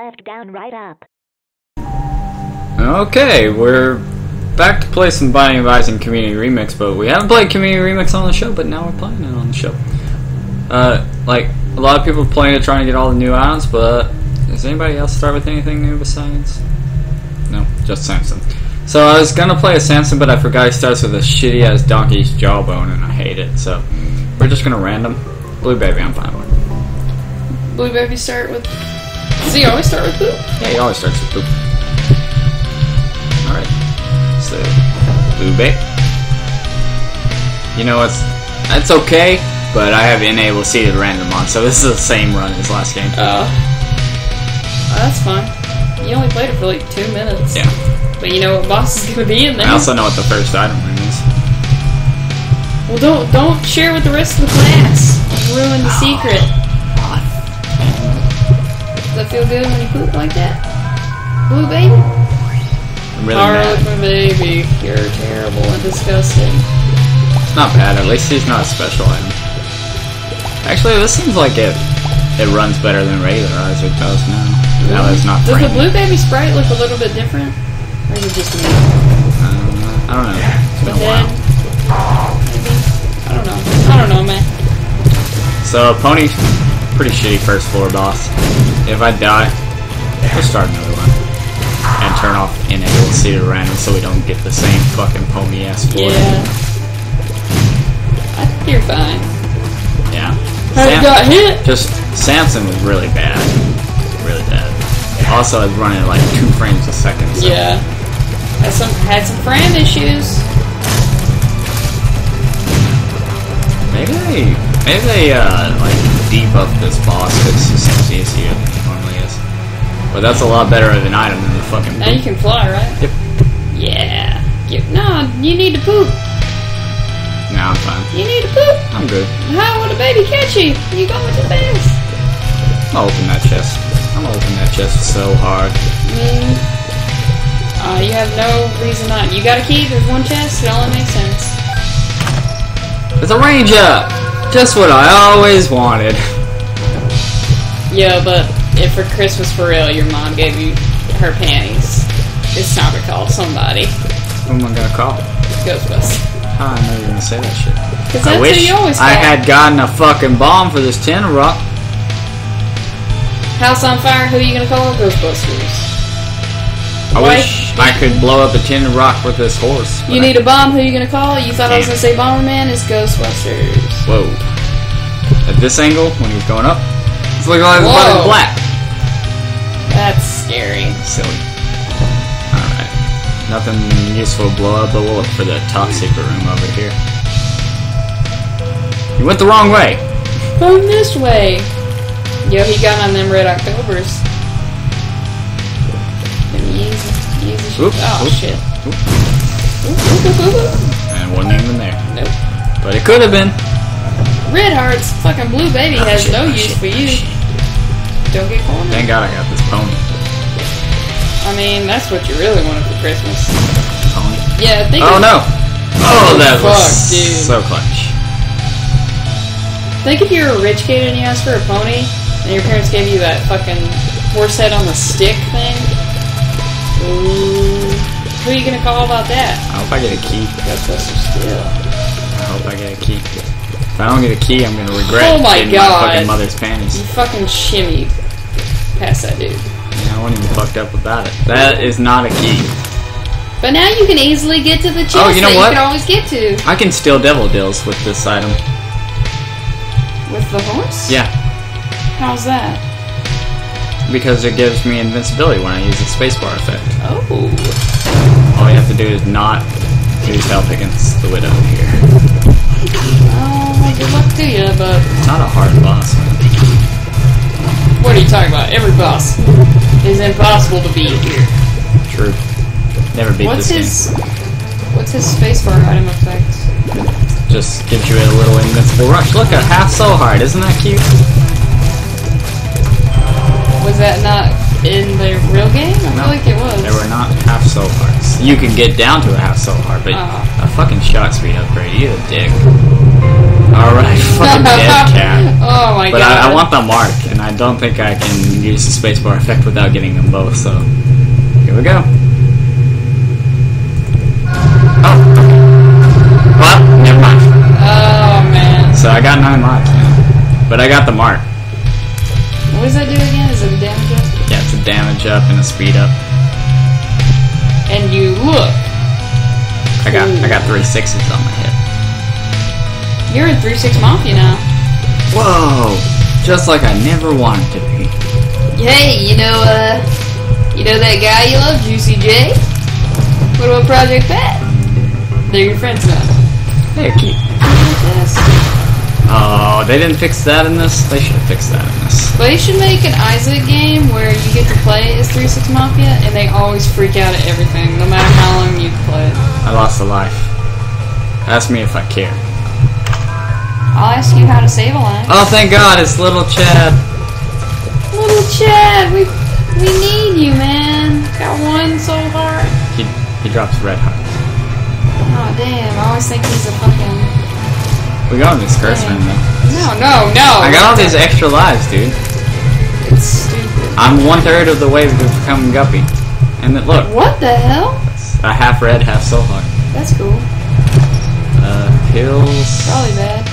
left, down, right, up. Okay, we're back to play some Binding of Isaac Community Remix, but we haven't played Community Remix on the show, but now we're playing it on the show. Like, a lot of people are playing it trying to get all the new items, but does anybody else start with anything new besides? No, just Samson. So I was gonna play a Samson, but I forgot he starts with a shitty-ass donkey's jawbone, and I hate it, so we're just gonna random. Blue Baby, I'm fine with. Blue Baby start with... Does he always start with poop? Yeah, he always starts with poop. Alright, so Blue Baby. You know what's... That's okay, but I have enabled seated random on, so this is the same run as last game. Oh, that's fine. You only played it for like 2 minutes. Yeah. But you know what boss is gonna be in there. I also know what the first item room is. Well, don't share with the rest of the class. Ruin the secret. Does that feel good when you poop like that? Blue Baby? I'm really mad. My baby, you're terrible and disgusting. It's not bad, at least he's not a special item. Actually, this seems like it runs better than regular Isaac does now. Now that it's not Does brand the Blue Baby sprite look a little bit different? Or is it just me? I don't know. It's been a while. Maybe? I don't know, man. So, Pony's pretty shitty first floor boss. If I die, we'll start another one. And turn off enable seated random so we don't get the same fucking pony ass floor. Yeah. I think you're fine. Yeah. I got hit! Just, Samson was really bad. Really bad. Also, it's running at like 2 frames a second. So. Yeah. Had some frame issues. Maybe they like debuff this boss because he seems easier than he normally is. But that's a lot better of an item than the fucking Now poop. you can fly, right? Yep. Yeah. No, you need to poop. Nah, I'm fine. You need to poop. I'm good. How would a baby catch you? You going too fast. I'm gonna open that chest. I'm gonna open that chest so hard. You have no reason not. You got a key, there's one chest, it only makes sense. It's a ranger! Just what I always wanted. Yeah, but if for Christmas for real, your mom gave you her panties, it's time to call somebody. Who am I gonna call? Ghostbusters. How I know you're gonna say that shit. Cause that's who you always call. I had gotten a fucking bomb for this tin rock. House on fire, who are you gonna call? Ghostbusters. I wish I could blow up a tin rock with this horse. You need a bomb, who are you gonna call? You thought I was gonna say Bomberman? It's Ghostbusters. Whoa. At this angle, when he's going up, it's looking like the button black. That's scary. Silly. Alright. Nothing useful to blow up, but we'll look for the top secret room over here. You went the wrong way. Come this way. Yo, he got on them Red Octobers. Oop, oh, oop, shit. Oop. Oop. And it wasn't even there. Nope. But it could have been. Red Heart's fucking Blue Baby has no use for you. Don't get cornered. Thank God I got this pony. I mean, that's what you really wanted for Christmas. Pony? Yeah, think Oh of, no! Oh, that was dude. so clutch. Think if you were a rich kid and you asked for a pony, and your parents gave you that fucking horse head on the stick thing. Ooh. Who are you gonna call about that? I hope I get a key. Ghostbusters still. I hope I get a key. If I don't get a key, I'm gonna regret getting my fucking mother's panties. You fucking shimmied past that dude. Yeah, I wasn't even fucked up about it. That is not a key. But now you can easily get to the chest you know that what? you can always get to. I can steal devil deals with this item. With the horse? Yeah. How's that? Because it gives me invincibility when I use the spacebar effect. Oh. All you have to do is not use health against the widow here. Oh, good luck to you, but... It's not a hard boss. What are you talking about? Every boss is impossible to beat here. True. Never beat this game. What's his spacebar item effect? Just gives you a little invincible rush. Look at half so hard. Isn't that cute? Was that not in the real game? I feel like it was. They were not half so hard. You can get down to a half so hard, but a fucking shot speed upgrade. You a dick. Alright, fucking dead cat. Oh my But god. I want the mark, and I don't think I can use the spacebar effect without getting them both, so here we go. Oh, okay. Well, never mind. Oh man. So I got 9 lives now. But I got the mark. What does that do again? Is it a damage up? Yeah, it's a damage up and a speed up. And you look. I got 3 6s on my hit. You're in 3-6 Mafia now. Whoa! Just like I never wanted to be. Hey, you know that guy you love, Juicy J? What about Project Pat? They're your friends now. They're cute. Oh, they didn't fix that in this? They should have fixed that in this. They should make an Isaac game where you get to play as 3-6 Mafia and they always freak out at everything, no matter how long you play it. I lost a life. Ask me if I care. I'll ask you how to save a life. Oh, thank God, it's little Chad. Little Chad, we need you, man. Got one soul heart. He drops red heart. Oh damn, I always think he's a fucking... We got on this excursion though. No. I got all these extra lives, dude. It's stupid. I'm 1/3 of the way to become Guppy. And then, look, What the hell? it's a half red, half soul heart. That's cool. Pills. Probably bad.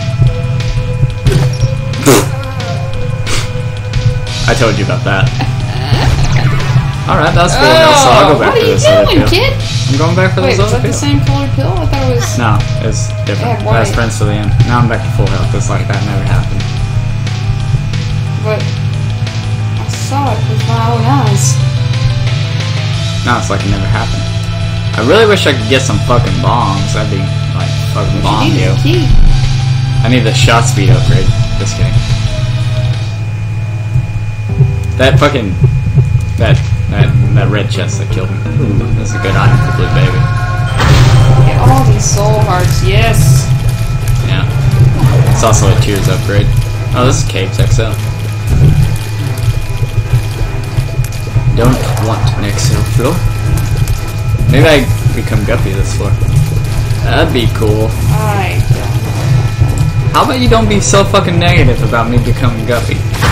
I told you about that. Alright, that's cool. So I'll go back what for are you this other doing, pill. kid? I'm going back for Wait, this was other that the pill. same colored pill? I thought it was... No, it's different. Yeah, Best why? friends to the end. Now I'm back to full health. It's like that never happened. But I saw it with my own eyes. Now it's like it never happened. I really wish I could get some fucking bombs. That'd be like fucking bomb You need you. a key. I need the shot speed upgrade. Just kidding. That fucking that red chest that killed me. Ooh, that's a good item for Blue Baby. Get all these soul hearts, yes. Yeah. It's also a Tears upgrade. Oh, this is Caves XL. Don't want an XL floor. Maybe I become Guppy this floor. That'd be cool. How about you don't be so fucking negative about me becoming Guppy?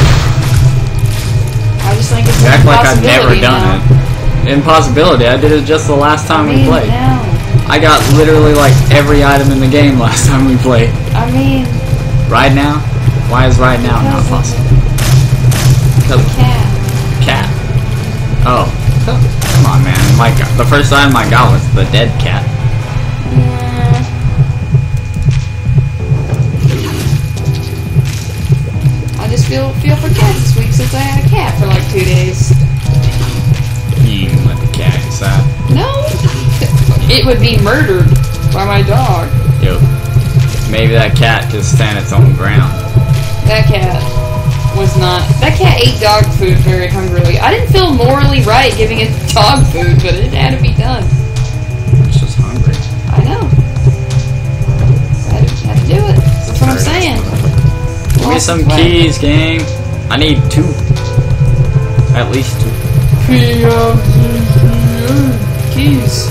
I just think it's You an act like I've never impossibility done now. it. Impossibility. I did it just the last time we played. Now. I got literally like every item in the game last time we played. I mean, Right now? Why is right now not possible? Because of cat. cat. Oh. Come on, man. The first item I got was the dead cat. I just feel for cats this week since I had a cat for like 2 days. You can let the cat inside. No, it would be murdered by my dog. Yo. Maybe that cat can stand its own ground. That cat was not. That cat ate dog food very hungrily. I didn't feel morally right giving it dog food, but it had to be done. It's just hungry. I know. Had to do it. That's what I'm saying. Give me some keys, game. I need 2. At least 2. Keys.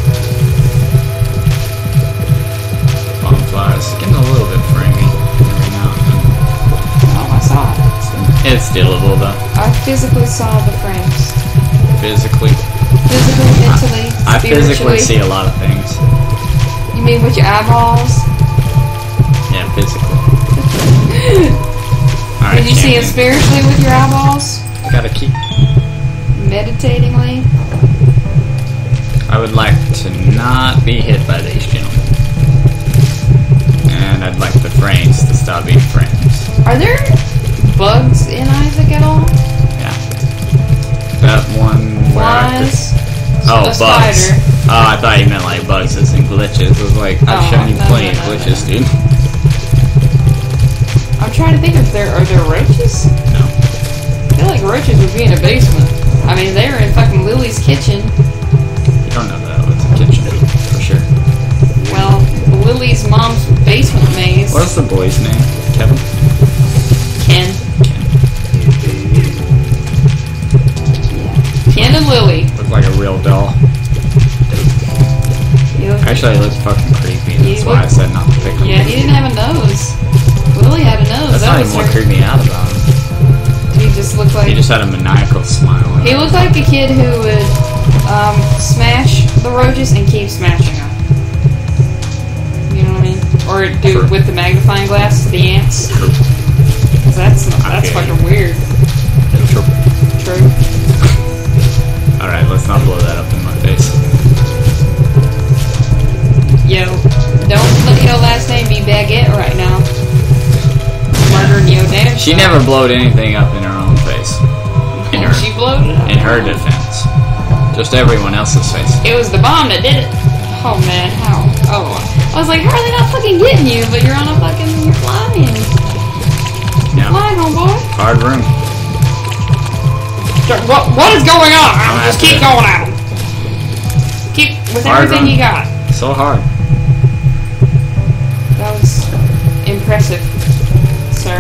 Bomb flies. Getting a little bit framey every now and then. Oh, I saw it. It's stealable though. I physically saw the frames. Physically. Physically, mentally, I spiritually. physically see a lot of things. You mean with your eyeballs? Yeah, physically. Alright, Did you see it champion. spiritually with your eyeballs? Got a key. Meditatingly? I would like to not be hit by these gentlemen. And I'd like the frames to stop being frames. Are there bugs in Isaac at all? Yeah. That one where I have to... Flies? Oh, A bugs. spider. Oh, I thought you meant like bugs as in glitches. It was like, I've Oh, shown you no, plenty no, of no, glitches, dude. I'm trying to think if are there roaches? No. I feel like roaches would be in a basement. I mean, they were in fucking Lily's kitchen. You don't know that. It's a kitchen, for sure. Well, Lily's mom's basement maze. What's the boy's name? Kevin? Ken. Yeah. Ken and Lily. Looked like a real doll. You look- Actually, it looked fucking creepy. That's You why I look- said not to pick him. Yeah, he didn't have a nose. just had a maniacal smile. He looked like a kid who would smash the roaches and keep smashing them. You know what I mean? Or do it with the magnifying glass to the ants. True. 'Cause that's fucking weird. True. Alright, let's not blow that up in my face. Yo, don't let your last name be Baguette right now. Murdering your damn She son. never blowed anything up in her own face. She blowed it up. In her defense. Just everyone else's face. It was the bomb that did it. Oh man, how? Oh, I was like, how are they not fucking getting you? But you're on a fucking, you're flying. Yeah. Flying, homeboy. Hard room. What is going on? I'm Just after keep it. going at him. Keep with Hard everything run. you got. So hard. That was impressive, sir.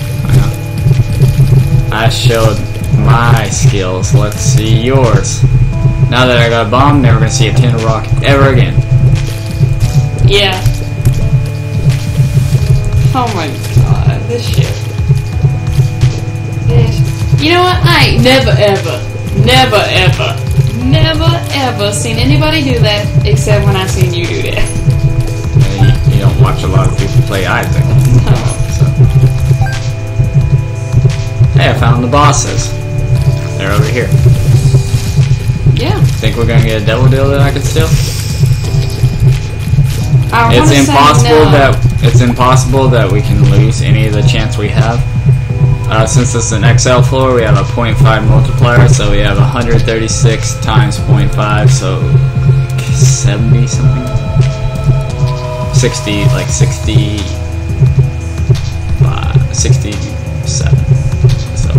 I showed my skills. Let's see yours. Now that I got a bomb, never gonna see a tin of rock ever again. Yeah. Oh my god, this shit. You know what? I ain't never ever seen anybody do that except when I seen you do that. You don't watch a lot of people play Isaac. No. So. Hey, I found the bosses. They're over here. Yeah. Think we're gonna get a devil deal that I can steal? I It's wanna impossible say no. it's impossible that we can lose any of the chance we have. Since it's an XL floor, we have a 0.5 multiplier, so we have 136 times 0.5, so 70 something? 60, like 67. So.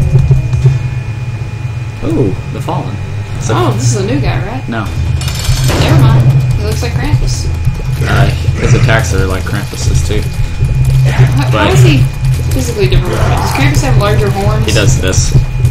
Ooh, the Fallen. So, Oh, this is a new guy, right? no. Never mind. He looks like Krampus. His attacks are like Krampus's too. How is he physically different? Does Krampus have larger horns? He does this.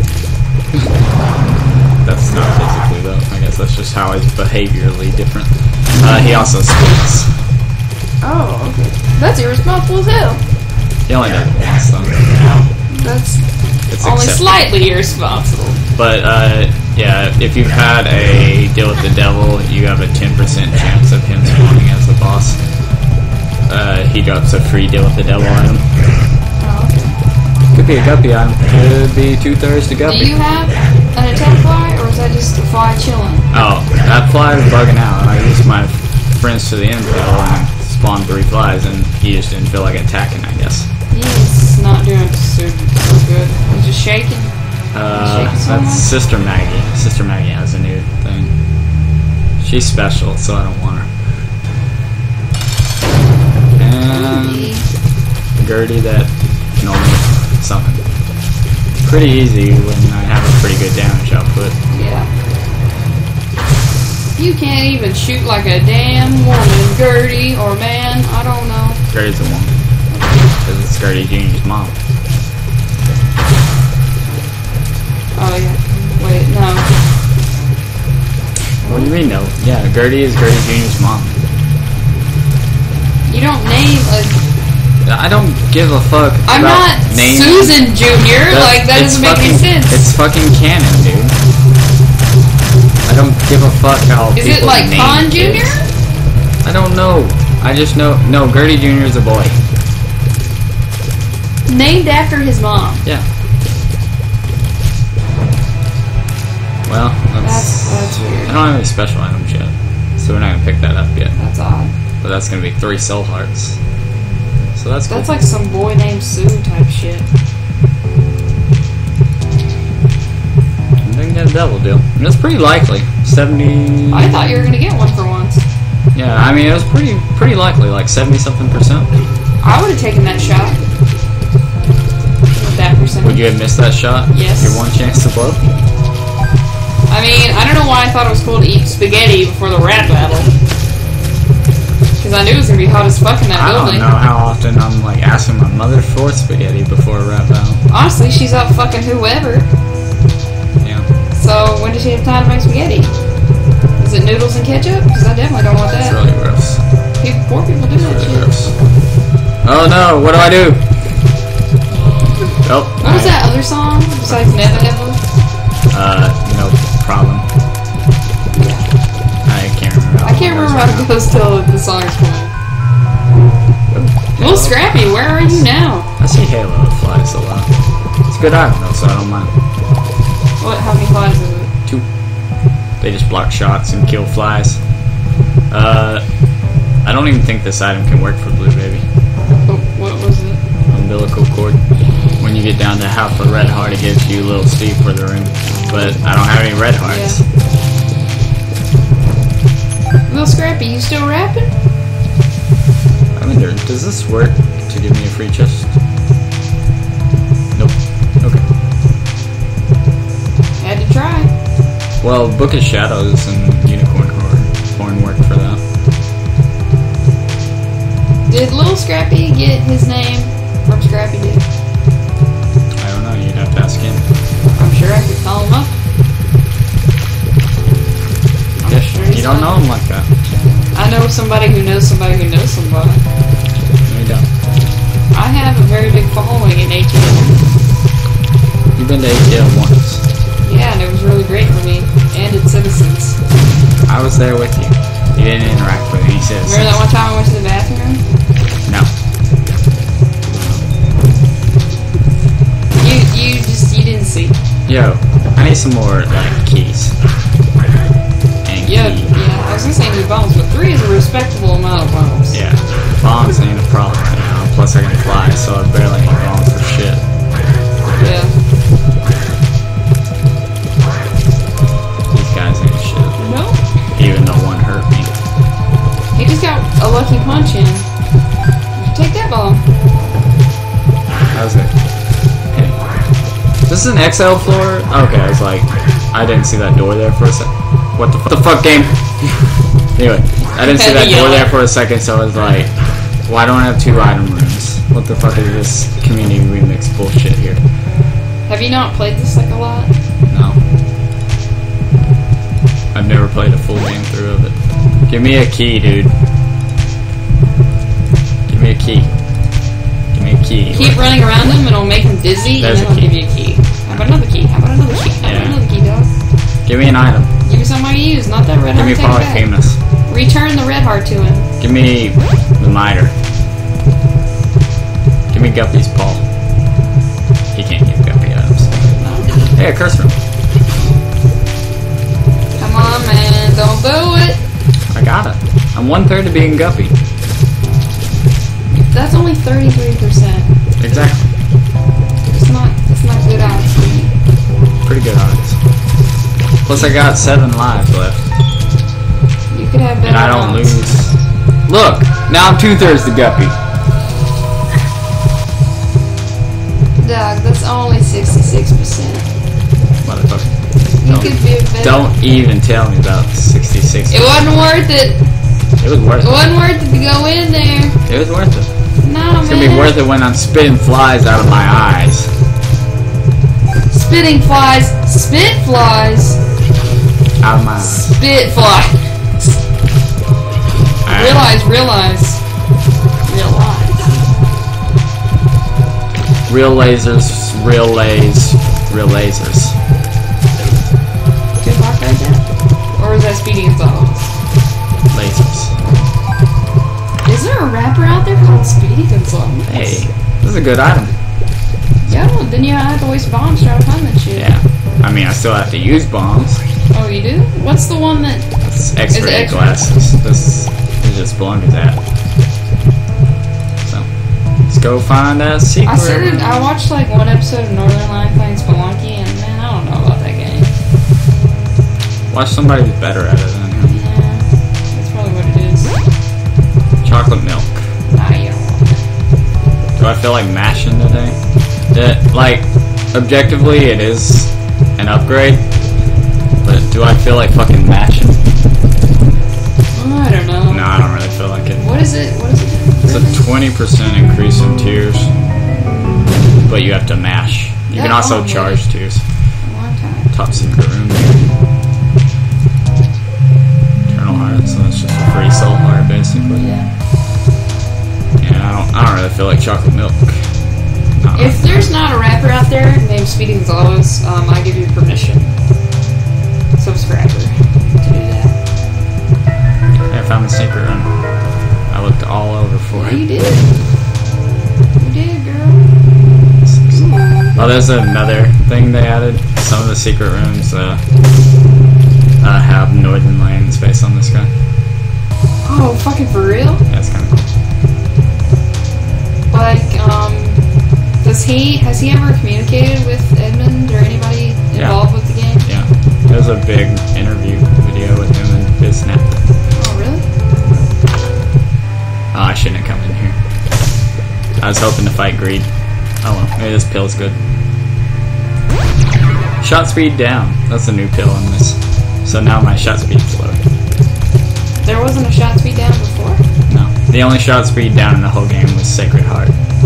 That's not physically though. I guess that's just how he's behaviorally different. He also squeaks. Oh, okay. That's irresponsible as hell. He only does it once though. That's It's only acceptable. slightly irresponsible. But yeah, if you've had a deal with the devil, you have a 10% chance of him spawning as the boss. He drops a free deal with the devil item. Oh, okay. Could be a guppy item. Could be 2/3 to Do guppy. you have an attack fly, or is that just a fly chilling? Oh, that fly is bugging out. I used my friends to the infill and spawned 3 flies, and he just didn't feel like attacking, I guess. He's not doing so good. He's just shaking. That's Sister Maggie. Sister Maggie has a new thing. She's special, so I don't want her. And Gertie that can only summon. Pretty easy when I have a pretty good damage output. Yeah. You can't even shoot like a damn woman, Gertie, or man, I don't know. Gertie's a woman. Because it's Gertie Jr.'s mom. Oh yeah. Wait, no. What do you mean, no? Yeah, Gertie is Gertie Jr.'s mom. You don't name a... I don't give a fuck I'm about not names. Susan Jr., like, that It's doesn't make any fucking- sense. It's fucking canon, dude. I don't give a fuck how Is it people like name Con kids. Jr.? I don't know. I just know. No, Gertie Jr. is a boy. Named after his mom. Yeah. Well, That's weird. I don't have any special items yet, so we're not gonna pick that up yet. That's odd. But that's gonna be 3 soul hearts. So that's cool. That's like some boy named Sue type shit. I think get a devil deal. And it's pretty likely. 70. I thought you were gonna get one for once. Yeah, I mean it was pretty likely, like 70-something%. I would have taken that shot. With that percentage. Would you have missed that shot? Yes. Your one chance to blow? I mean, I don't know why I thought it was cool to eat spaghetti before the rap battle. Because I knew it was gonna be hot as fuck in that I building. don't know how often I'm like asking my mother for spaghetti before a rap battle. Honestly, she's up fucking whoever. Yeah. So when does she have time to make spaghetti? Is it noodles and ketchup? Because I definitely don't want It's that. really gross. Poor people do that Really shit. gross. Oh no, what do I do? Oh. What was that other song besides Never Ever? No problem. I can't remember. I can't remember how it goes till the song's playing. Little Scrappy, where are you now? I see Halo that flies a lot. It's a good item though, so I don't mind. What? How many flies is it? 2. They just block shots and kill flies. I don't even think this item can work for Blue Baby. Oh, what was it? Umbilical cord. When you get down to half a red heart, it gives you a little speed for the ring. But I don't have any red hearts. Yeah. Little Scrappy, you still rapping? I wonder, does this work to give me a free chest? Nope. Okay. Had to try. Well, Book of Shadows and Unicorn Horn work for that. Did Little Scrappy get his name from Scrappy Doo? I don't know, you'd have to ask him. I'm sure I could call him up. I'm sure he's You don't know fine. him like that. I know somebody who knows somebody who knows somebody. No, you don't. I have a very big following in ATL. You've been to ATL once. Yeah, and it was really great for me and its citizens. I was there with you. You didn't interact with any citizens. Remember that one time I went to the bathroom? No. You didn't see. Yo, I need some more, like, keys. And Yeah, key. yeah. I was gonna say new bombs, but 3 is a respectable amount of bombs. Yeah. Bombs ain't a problem right now. Plus I can fly, so I barely need bombs for shit. Yeah. These guys ain't shit. No. Even though one hurt me. He just got a lucky punch in. Take that bomb. How's it? Hey. This is an XL floor? Okay, I was like, I didn't see that door there for a sec. What the fuck, game? Anyway, I didn't see that door there for a second, so I was like, why don't I have 2 item rooms? What the fuck is this community remix bullshit here? Have you not played this like a lot? No. I've never played a full game through of it. Give me a key, dude. Give me a key. Give me a key. Keep running around him and it'll make him dizzy, There's and a then he'll key. give you a key. How about another key? How about another key? How about another key, dog? Give me an item. Give me something I use, not that red Give heart. me Take it back. Polyphemus. Return the red heart to him. Give me the miter. Give me Guppy's paw. He can't give Guppy items. Hey, a curse room. Come on, man, don't do it. I got it. I'm 1/3 of being Guppy. That's only 33%. Exactly. It's not good odds for me. Pretty good odds. Plus I got 7 lives left. You could have better And I don't odds. lose. Look! Now I'm 2/3 the Guppy. Dog, that's only 66%. Motherfucker. You could be a better. Don't even tell me about 66. It wasn't worth it. It was worth It it. wasn't worth it to go in there. It was worth it. No, It's gonna be worth it when I'm spitting flies out of my eyes. Spitting flies. Spit flies. Out of my eyes. Spit flies. Alright. Realize. Real lasers, real lasers. Good luck right there? Or is that Speedy Gonzalez? Lasers. Is there a rapper out there called Speedy Gonzalez? Hey, this is a good item. Yeah, well, then you have to waste bombs trying to find that shit. Yeah. I mean, I still have to use bombs. Oh, you do? What's the one that... It's Is it X-ray X-ray? glasses. This is just belong to that. So, let's go find that secret. I watched like one episode of Northern Line playing Spelunky, and man, I don't know about that game. Watch somebody who's better at it than him. Yeah, that's probably what it is. Chocolate milk. Nah, you don't want it. Do I feel like mashing today? Like, objectively, it is an upgrade. But do I feel like fucking mashing? Oh, I don't know. No, I don't really feel like it. What is it? What is it? It's a 20% increase in tears. But you have to mash. You can That also long charge tears. A long time. Top secret room. Eternal heart, so that's just a free soul heart basically. Yeah. Yeah, I don't really feel like chocolate milk. If there's not a rapper out there named Speedy Gonzalez, I give you permission, subscriber, to do that. I found the secret room. I looked all over for it. You did. You did, girl. Oh, there's another thing they added. Some of the secret rooms have Northern Lions face on the sky. Oh, fucking for real? Yeah, it's kind of cool. Like, has he ever communicated with Edmund or anybody involved with the game? Yeah. There's a big interview video with him and BizSnap. Oh, really? Oh, I shouldn't have come in here. I was hoping to fight Greed. Oh well, maybe this pill's good. Shot speed down. That's a new pill on this. So now my shot speed's low. There wasn't a shot speed down before? No. The only shot speed down in the whole game was Sacred Heart.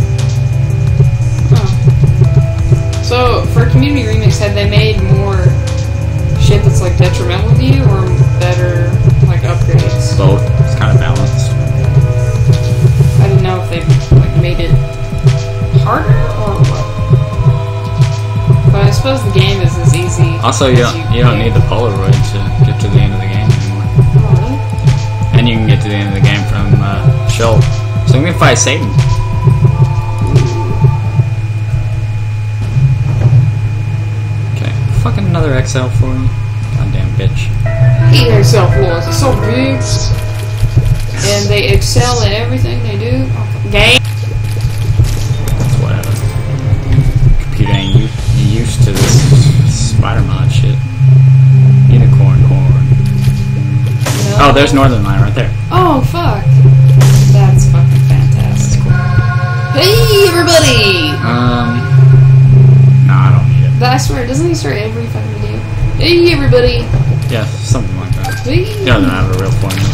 Huh. So, for Community Remix, had they made more shit that's like detrimental to you or better like upgrades? Both. It's kind of balanced. I didn't know if they like made it harder or what. But I suppose the game is as easy. Also, you don't need the Polaroid to get to the end of the game anymore. Oh, really? And you can get to the end of the game from Shoal. So we can fight Satan. Okay, fucking another XL for you. Goddamn bitch. Hey, XL floors are so big. And they excel at everything they do. Game. Whatever. Computer ain't used to this spider mod shit. Unicorn horn. No. Oh, there's Northern Line right there. Oh, fuck. That's fucking fantastic. Hey, everybody! No, I don't need it. I swear, doesn't he start every fucking video? Hey, everybody! Yeah, something like that. Hey. He doesn't have a real formula.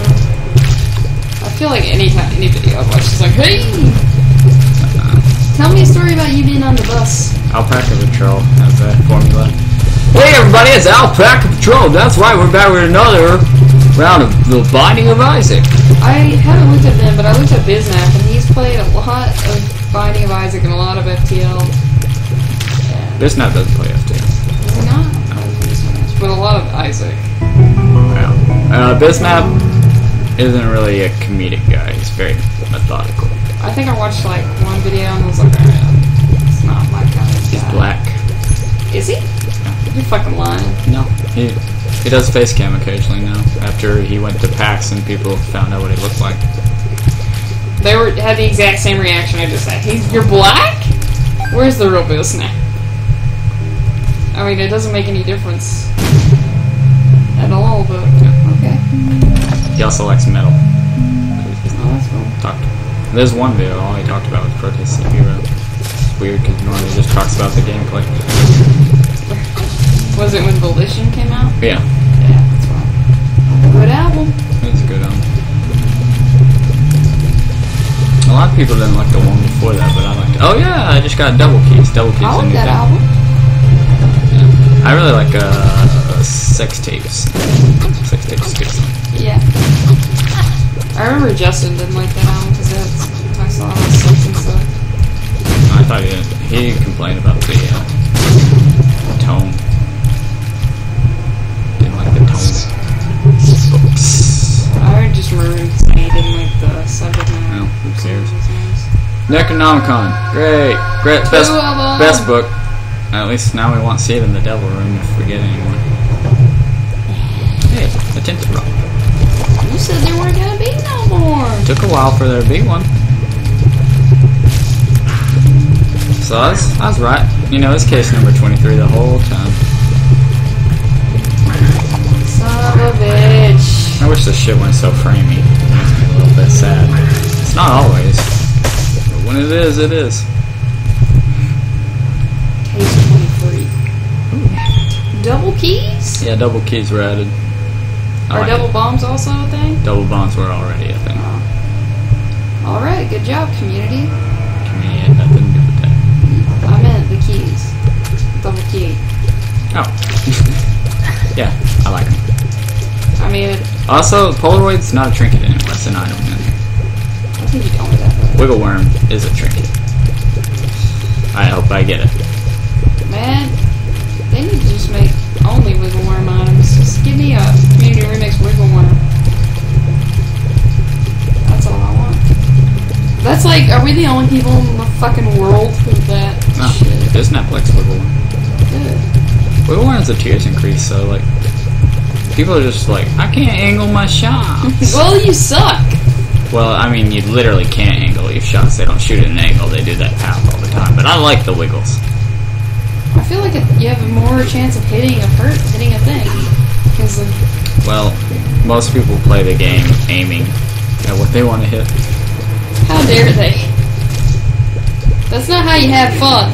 I feel like any video I watch is like, hey! Tell me a story about you being on the bus. Alpaca Patrol has a formula. Hey everybody, it's Alpaca Patrol. That's right, we're back with another round of the Binding of Isaac. I haven't looked at them, but I looked at BizNap, and he's played a lot of Binding of Isaac and a lot of FTL. BizNap doesn't play FTL. Does he not? But a lot of Isaac. Well, BizNap isn't really a comedic guy. He's very methodical. I think I watched like one video and I was like, alright, it's not my kind of guy. He's black. Is he? Yeah. You're fucking lying. No, he does face cam occasionally now. After he went to PAX and people found out what he looked like. They had the exact same reaction I just had. You're black? Where's the real BizNap? I mean, it doesn't make any difference at all, but okay. He also likes metal. Oh, that's cool. There's one video, all he talked about was Protest the Hero. It's weird because normally he just talks about the gameplay. Was it when Volition came out? Yeah. Yeah, that's fine. Good album. It's a good album. A lot of people didn't like the one before that, but I liked it. Oh yeah, I just got Double Keys. Double Keys I is a like new that thing. album. Yeah. I really like sex tapes. Sex tapes. Yeah. I remember Justin didn't like that album because I saw all the sex and stuff. I thought he complained about the tone. Didn't like the tone. Books. I just remember him saying he didn't like the subject matter. No, who cares? Necronomicon. Great. Best book. At least now we won't see it in the Devil Room if we get anyone. Hey, a tinted rock. You said there weren't gonna be no more. Took a while for there to be one. So I was right. You know, it's case number 23 the whole time. Son of a bitch. I wish this shit went so framey. It makes me a little bit sad. It's not always. But when it is, it is. Case 23. Double keys? Yeah, double keys were added. Are double bombs also a thing? Double bombs were already a thing. Alright, good job, community. Community had nothing to do with that. I meant the keys. Double key. Oh. Yeah, I like them. I mean, Also, Polaroid's not a trinket anymore. It's an item. I think you told me that. Wiggle worm is a trinket. I hope I get it. Man, they need to just make only wiggle worm items. Just give me a community remix wiggle worm. That's all I want. That's like, are we the only people in the fucking world with that No, shit? there's Netflix wiggle worm. Good. Wiggle worm's a tiers increase, so like, people are just like, I can't angle my shots. Well, you suck. Well, I mean, you literally can't angle your shots. They don't shoot at an angle. They do that path all the time. But I like the wiggles. I feel like you have more chance of hitting a thing. Because of... Well, most people play the game aiming at what they want to hit. How dare they? That's not how you have fun.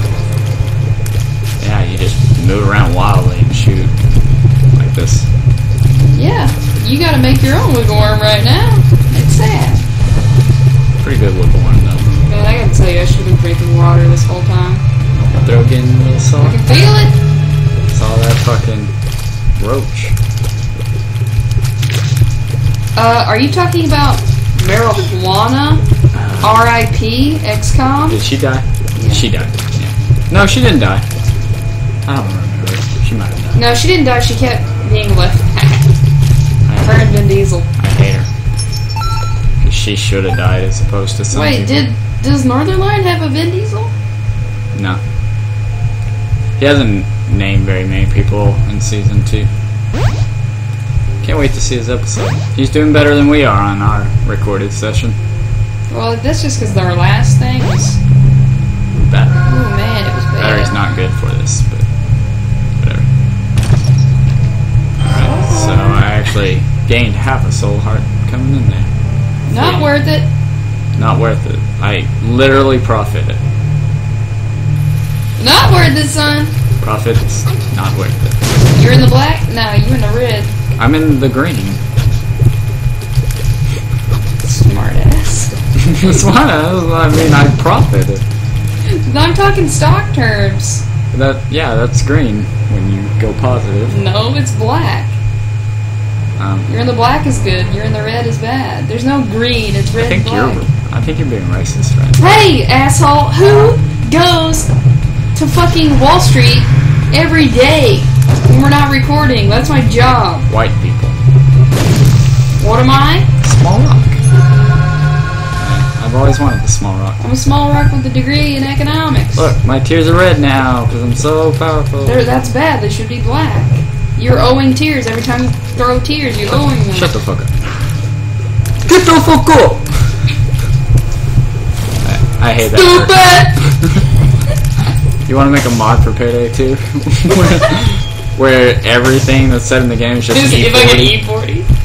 Yeah, you just move around wildly and shoot like this. Yeah, you gotta make your own wiggle worm right now. It's sad. Pretty good wiggle worm though. Man, I gotta tell you, I should have been drinking water this whole time. Throw again a little I salt. can feel it. Saw that fucking roach. Are you talking about marijuana? R.I.P. XCOM? Did she die? Yeah. She died. Yeah. No, she didn't die. I don't remember. She might have died. No, she didn't die. She kept being left. Her and Vin Diesel. I hate her. She should have died as opposed to some Wait, people. does Northernlion have a Vin Diesel? No. He hasn't named very many people in season 2. Can't wait to see his episode. He's doing better than we are on our recorded session. Well, that's just because our last thing was... Bad. Oh man, it was bad. Battery's not good for this, but whatever. Alright, so I actually gained half a soul heart coming in there. Not worth it. Not worth it. I literally profited. Not worth it, son. Profit's not worth it. You're in the black? No, you're in the red. I'm in the green. Smart ass. That's why I mean I profited. I'm talking stock terms. That's green when you go positive. No, it's black. You're in the black is good. You're in the red is bad. There's no green. It's red and black. I think you're being racist, right? Hey, asshole! Who goes to fucking Wall Street every day when we're not recording? That's my job. White people. What am I? Small rock. I've always wanted the small rock. I'm a small rock with a degree in economics. Look, my tears are red now because I'm so powerful. That's bad. They should be black. You're owing tears every time you throw tears. You're owing them. Shut the fuck up. Get the fuck up! I hate that. Stupid! You want to make a mod for Payday 2? where everything that's said in the game is just Just E40? like an E40?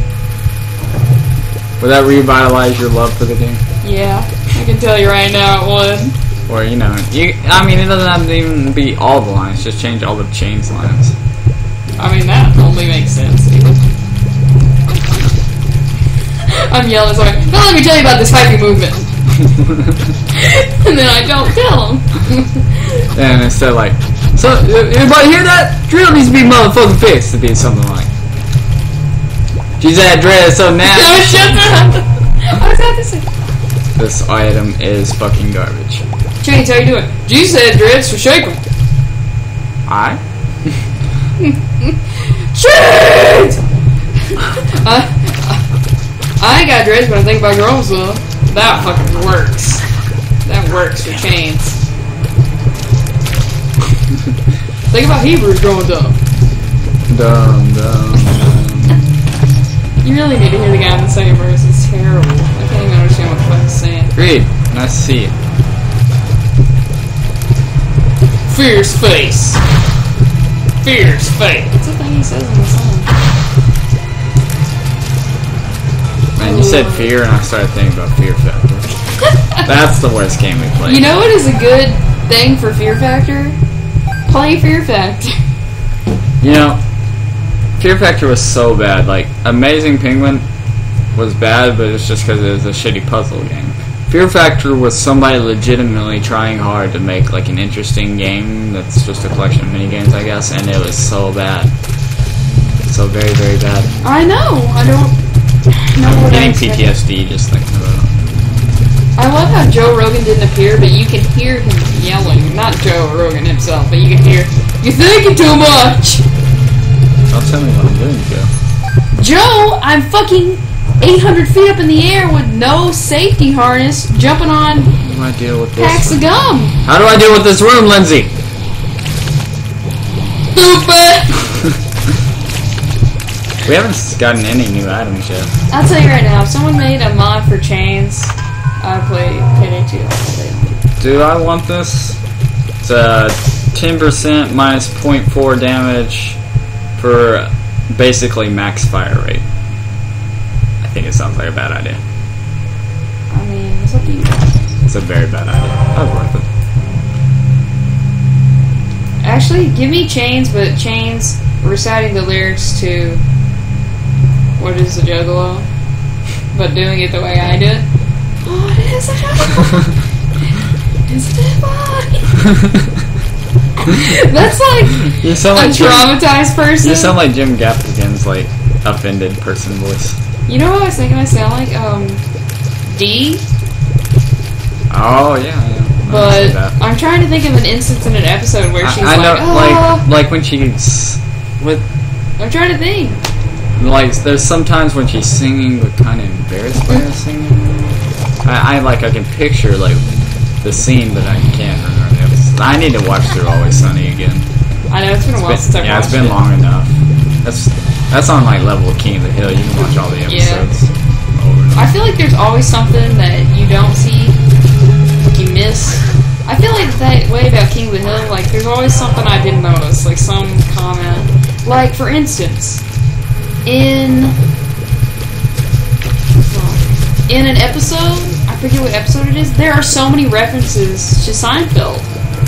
Would that revitalize your love for the game? Yeah, I can tell you right now it would. Or, I mean, it doesn't have to even be all the lines, just change all the chains lines. I mean, that only makes sense. I'm yelling so now let me tell you about this hyphy movement. And then I don't tell them. And instead like, so, everybody hear that? Drill needs to be motherfucking fixed to be something like, she's that dress so nasty. No, shut up. I was about to say. This item is fucking garbage. James, how you doing? G said dreads, so shake them. I? Dreads! I ain't got dreads, but I think about girls though. That fucking works. That works for chains. Think about Hebrews growing dumb. Dumb. You really need to hear the guy in the second verse. It's terrible. I can't even understand what the fuck he's saying. Reed, nice to see you. Fierce face. Fierce face. That's the thing he says in the song. Man, you said fear and I started thinking about Fear Factor. That's the worst game we played. You know what is a good thing for Fear Factor? Play Fear Factor. You know, Fear Factor was so bad. Like, Amazing Penguin was bad, but it's just because it was a shitty puzzle game. Fear Factor was somebody legitimately trying hard to make like an interesting game that's just a collection of minigames, I guess, and it was so bad. So very, very bad. I know. I don't know what I'm getting I expect. PTSD just thinking about it. I love how Joe Rogan didn't appear, but you can hear him yelling. Not Joe Rogan himself, but you can hear, "You're thinking too much!" Don't tell me what I'm doing, Joe. Joe, I'm fucking 800 feet up in the air with no safety harness, jumping on How do I deal with this? packs of gum. How do I deal with this room, Lindsay? Stupid! We haven't gotten any new items yet. I'll tell you right now, if someone made a mod for chains, I'd play Payday 2 all day long. Do I want this? It's 10% minus 0.4 damage for basically max fire rate. I think it sounds like a bad idea. I mean, it's up to you. It's a very bad idea. That was worth it. Actually, give me chains, but chains reciting the lyrics to What is the Juggalo? But doing it the way I did. What is a Juggalo? It's a dead body. That's like You sound a like traumatized person. You sound like Jim Gaffigan's like offended person voice. You know what I was thinking I sound like? Dee? Oh yeah. But I'm trying to think of an instance in an episode where she's like when she's with. I'm trying to think. Like there's sometimes when she's singing but kind of embarrassed by her singing. I can picture like the scene, but I can't remember the episode. I need to watch through Always Sunny again. I know it's been a while since I've watched it. Yeah, it's been long enough. That's on like level of King of the Hill. You can watch all the episodes. Yeah. Over and over. I feel like there's always something that you don't see, like you miss. I feel like that way about King of the Hill. Like there's always something I didn't notice, like some comment. Like for instance, in an episode, I forget what episode it is. There are so many references to Seinfeld.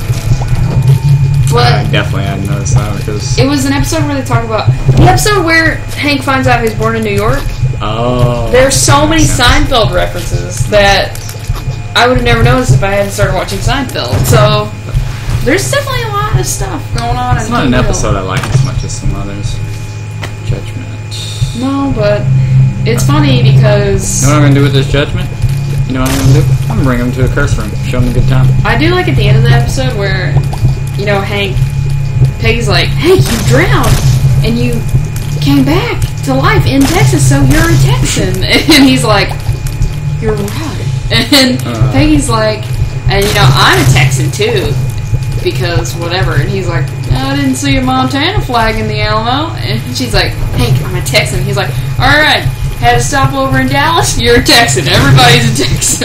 I definitely hadn't noticed that because it was an episode where they talk about the episode where Hank finds out he's born in New York. Oh, there's so many Seinfeld references that I would have never noticed if I hadn't started watching Seinfeld. So there's definitely a lot of stuff going on. It's not an episode I like as much as some others. Judgment. No, but it's funny because you know what I'm gonna do with this judgment? You know what I'm gonna do? I'm gonna bring him to a curse room, show him a good time. I do like at the end of the episode where, you know, Peggy's like, Hank, you drowned and you came back to life in Texas, so you're a Texan. And he's like, you're right. And Peggy's like, and you know, I'm a Texan too, because whatever. And he's like, I didn't see a Montana flag in the Alamo. And she's like, Hank, I'm a Texan. He's like, alright, had to stop over in Dallas. You're a Texan. Everybody's a Texan.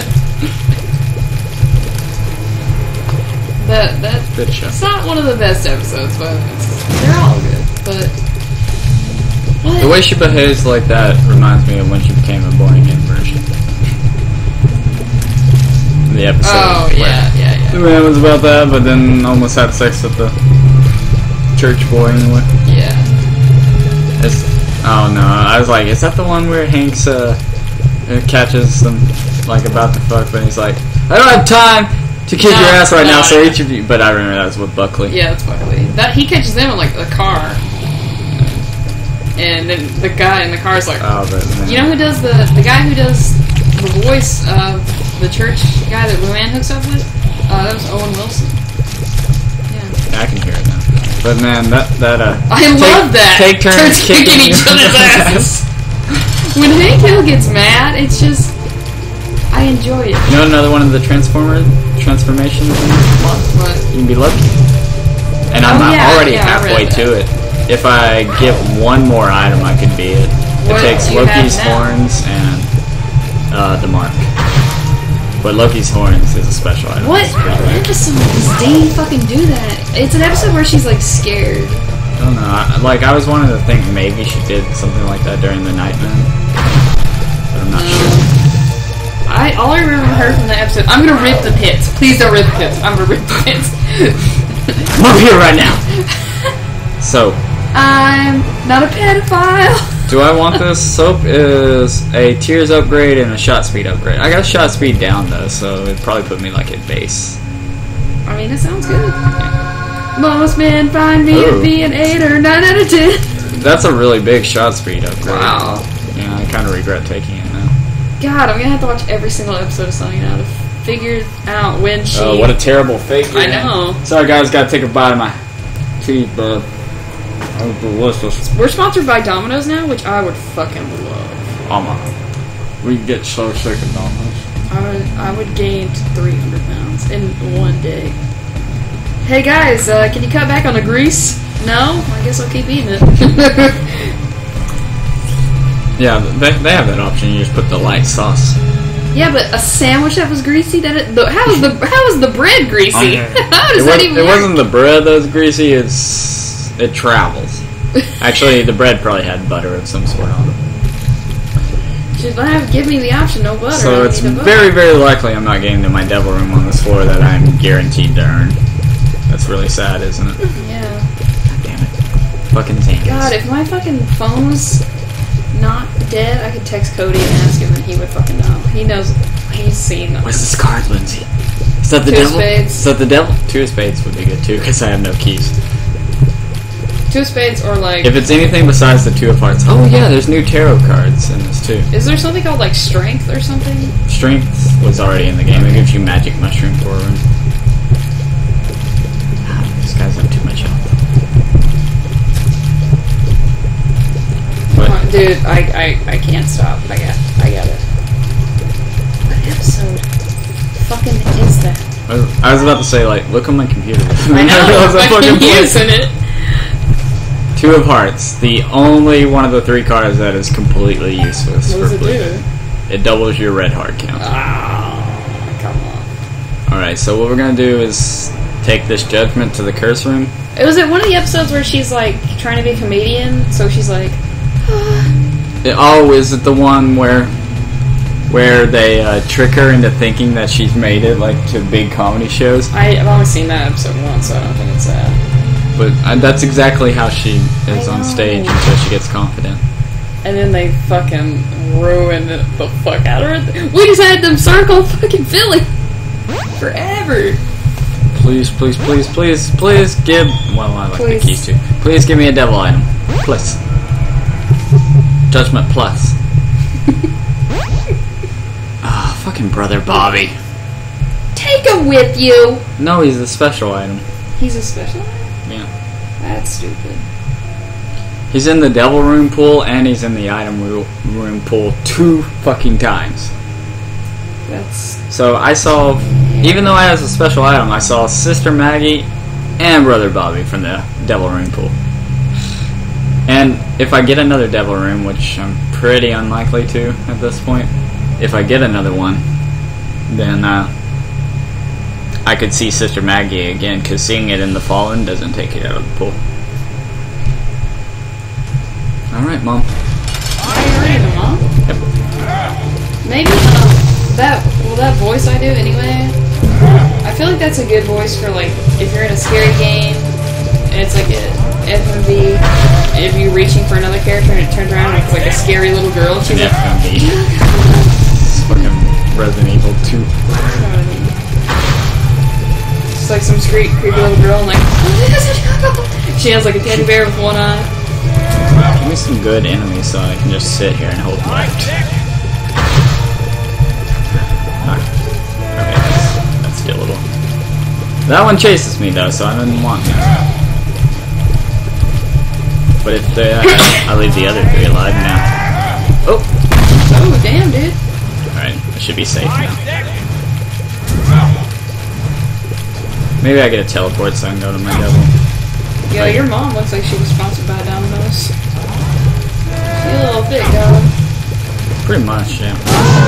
Good show. It's not one of the best episodes, but they're all good. But what? The way she behaves like that reminds me of when she became a born-again virgin. The episode. Oh yeah. The man was about that, but then almost had sex with the church boy anyway. Yeah. Oh no! I was like, is that the one where Hanks catches them like about to fuck, but he's like, I don't have time to kick your ass right now, so each of you. But I remember that was with Buckley. Yeah, that's Buckley. He catches them in like a car, and then the guy in the car is like, you know who does the guy who does the voice of the church guy that Luann hooks up with? That was Owen Wilson. Yeah, I can hear it now. But man, that I love that. Take turns kicking each other's asses. When Hank Hill gets mad, it's just I enjoy it. You know another one of the transformations in this plot? What? You can be lucky. And I'm already halfway to it. If I get one more item, I could beat it. It takes Loki's horns and the mark. But Loki's horns is a special item. What episode does Dee fucking do that? It's an episode where she's like scared. I don't know. I was wanting to think maybe she did something like that during the Nightman. But I'm not sure. All I remember her from the episode, I'm gonna rip the pits. Please don't rip the pits. I'm gonna rip the pits. I'm up here right now. So. I'm not a pedophile. Do I want this? Soap is a tears upgrade and a shot speed upgrade. I got shot speed down though, so it'd probably put me like at base. I mean, it sounds good. Most men find me to be an 8 or 9 out of 10. That's a really big shot speed upgrade. Wow. Yeah, I kind of regret taking it now. God, I'm gonna have to watch every single episode of Sunny now to figure out when she... Oh, what a terrible figure. I know. Sorry, guys, gotta take a bite of my teeth, bud. That was delicious. We're sponsored by Domino's now, which I would fucking love. Oh my. We get so sick of Domino's. I would gain 300 pounds in one day. Hey guys, can you cut back on the grease? No? I guess I'll keep eating it. Yeah, they have that option. You just put the light sauce. Yeah, but a sandwich that was greasy, how is the bread greasy? How does that even work? It wasn't the bread that was greasy, it travels. Actually, the bread probably had butter of some sort on it. She's not give me the option, no butter. So it's very, very likely I'm not getting to my devil room on this floor that I'm guaranteed to earn. That's really sad, isn't it? Yeah. God damn it. Fucking Zangus. God, if my fucking phone was not dead, I could text Cody and ask him and he would fucking know. He knows. He's seen them. What's this card, Lindsay? Is that the Two of devil? spades. Is that the devil? Two of spades would be good too, because I have no keys. Two of spades or like... If it's anything besides the two of hearts. Oh yeah, there's new tarot cards in this too. Is there something called like strength or something? Strength was already in the game. It gives you magic mushroom for a room. These guys have too much health. What? Dude, I can't stop. I got it. What episode fucking is that? I was about to say, like, look on my computer. I know, I'm using it. Two of hearts. The only one of the three cards that is completely useless. What does it do? It doubles your red heart count. Oh, come on. Alright, so what we're going to do is take this judgment to the curse room. Was it one of the episodes where she's like trying to be a comedian? So she's like... Oh, is it the one where they trick her into thinking that she's made it, like, to big comedy shows? I've only seen that episode once, so I don't think it's that. But that's exactly how she is on stage until she gets confident. And then they fucking ruined the fuck out of her. We just had them circle fucking Philly forever. Please, please, please, please, please give... Well, I like the keys too. Please give me a devil item. Plus. Judgment plus. Ah, fucking brother Bobby. Take him with you. No, he's a special item. He's a special item? Yeah. That's stupid. He's in the devil room pool and he's in the item room pool 2 fucking times. That's... So I saw, even though I has a special item, I saw Sister Maggie and Brother Bobby from the devil room pool. And if I get another devil room, which I'm pretty unlikely to at this point, if I get another one, then I could see Sister Maggie again, because seeing it in the Fallen doesn't take it out of the pool. Alright, Mom. Alright, Mom? Yep. Maybe that voice I do anyway, I feel like that's a good voice for, like, if you're in a scary game, and it's like a FMV, if you're reaching for another character and it turns around and it's like a scary little girl, and she's like... FMV. It's fucking Resident Evil 2. It's like some creepy little girl and like... She has like a teddy bear with one eye. Give me some good enemies so I can just sit here and hold left. Okay, that's still a little... That one chases me though, so I didn't want that. But if I leave the other 3 alive now. Oh! Oh, damn, dude. Alright, I should be safe now. Maybe I get a teleport so I can go to my devil. Yeah, your mom looks like she was sponsored by Domino's. She's a little thick, dog. Pretty much, yeah.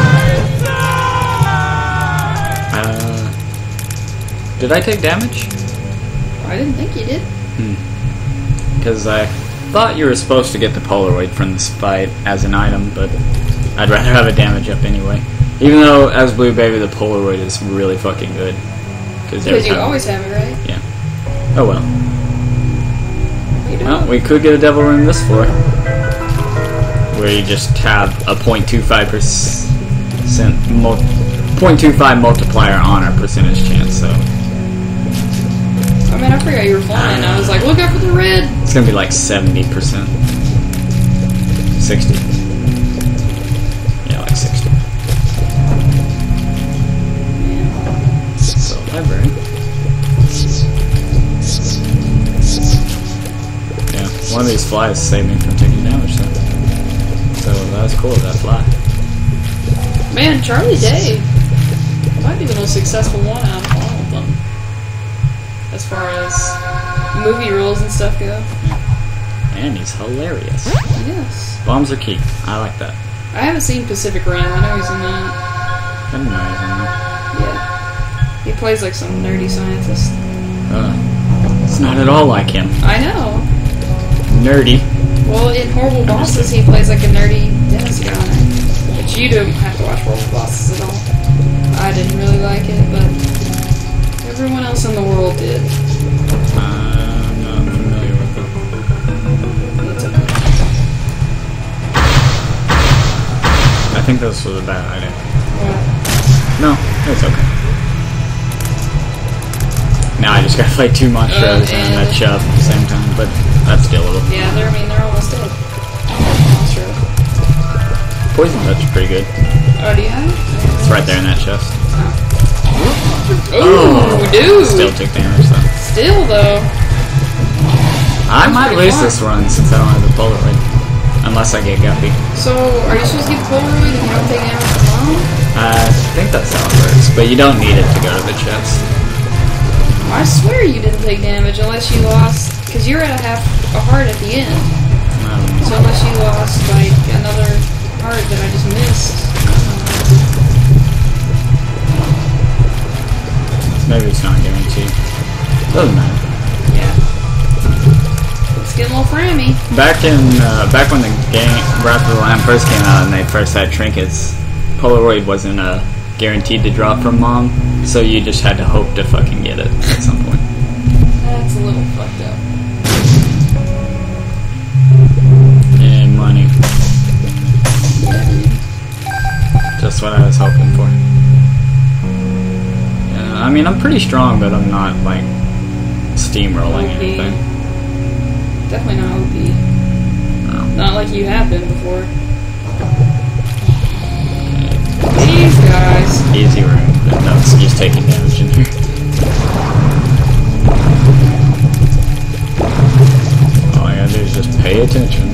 Did I take damage? I didn't think you did. Because I thought you were supposed to get the Polaroid from this fight as an item, but I'd rather have a damage up anyway. Even though, as Blue Baby, the Polaroid is really fucking good. Because you always have it, right? Yeah. Oh well. Well, we could get a devil room this floor. Where you just have a 0.25 multiplier on our percentage chance, so... I mean, I forgot you were flying. I was like, look out for the red! It's gonna be like 70%. 60. Yeah, like 60. Library. Yeah, one of these flies saved me from taking damage though. So that was cool, that fly. Man, Charlie Day might be the most successful one out of all of them. As far as movie rules and stuff go. And he's hilarious. Yes. Bombs are key. I like that. I haven't seen Pacific Rim. I know he's in that. I didn't know he was in that. Yeah. He plays like some nerdy scientist. It's not at all like him. I know. Nerdy. Well, in Horrible Bosses, he plays like a nerdy dentist guy. But you don't have to watch Horrible Bosses at all. I didn't really like it, but everyone else in the world did. I'm not familiar with it. It's okay. I think this was a bad idea. What? No, it's okay. Now I just gotta fight 2 monsters and that chub at the same time, but that's dealable. Yeah, they're almost dead. Monstro. Poison touch is pretty good. Oh, do you have it? It's right there in that chest. Ooh, dude! Still took damage though. Still, though. I might lose this run since I don't have the Polaroid. Unless I get Guppy. So, are you supposed to get Polaroid and you don't take damage from Mom? I think that's how it works, but you don't need it to go to the chest. I swear you didn't take damage unless you lost, because you're at a heart at the end. So unless you lost like another heart that I just missed. Maybe it's not guaranteed. Doesn't matter. Yeah. It's getting a little frammy. Back when the game Wrath of the Lamb first came out and they first had trinkets, Polaroid wasn't guaranteed to drop from Mom, so you just had to hope to fucking get it at some point. That's a little fucked up. And money. Just what I was hoping for. Yeah, I mean, I'm pretty strong, but I'm not, like, steamrolling OP. anything. Definitely not OP. No. Not like you have been before. These guys. Easy room, but no excuse taking damage in here. All I gotta do is just pay attention.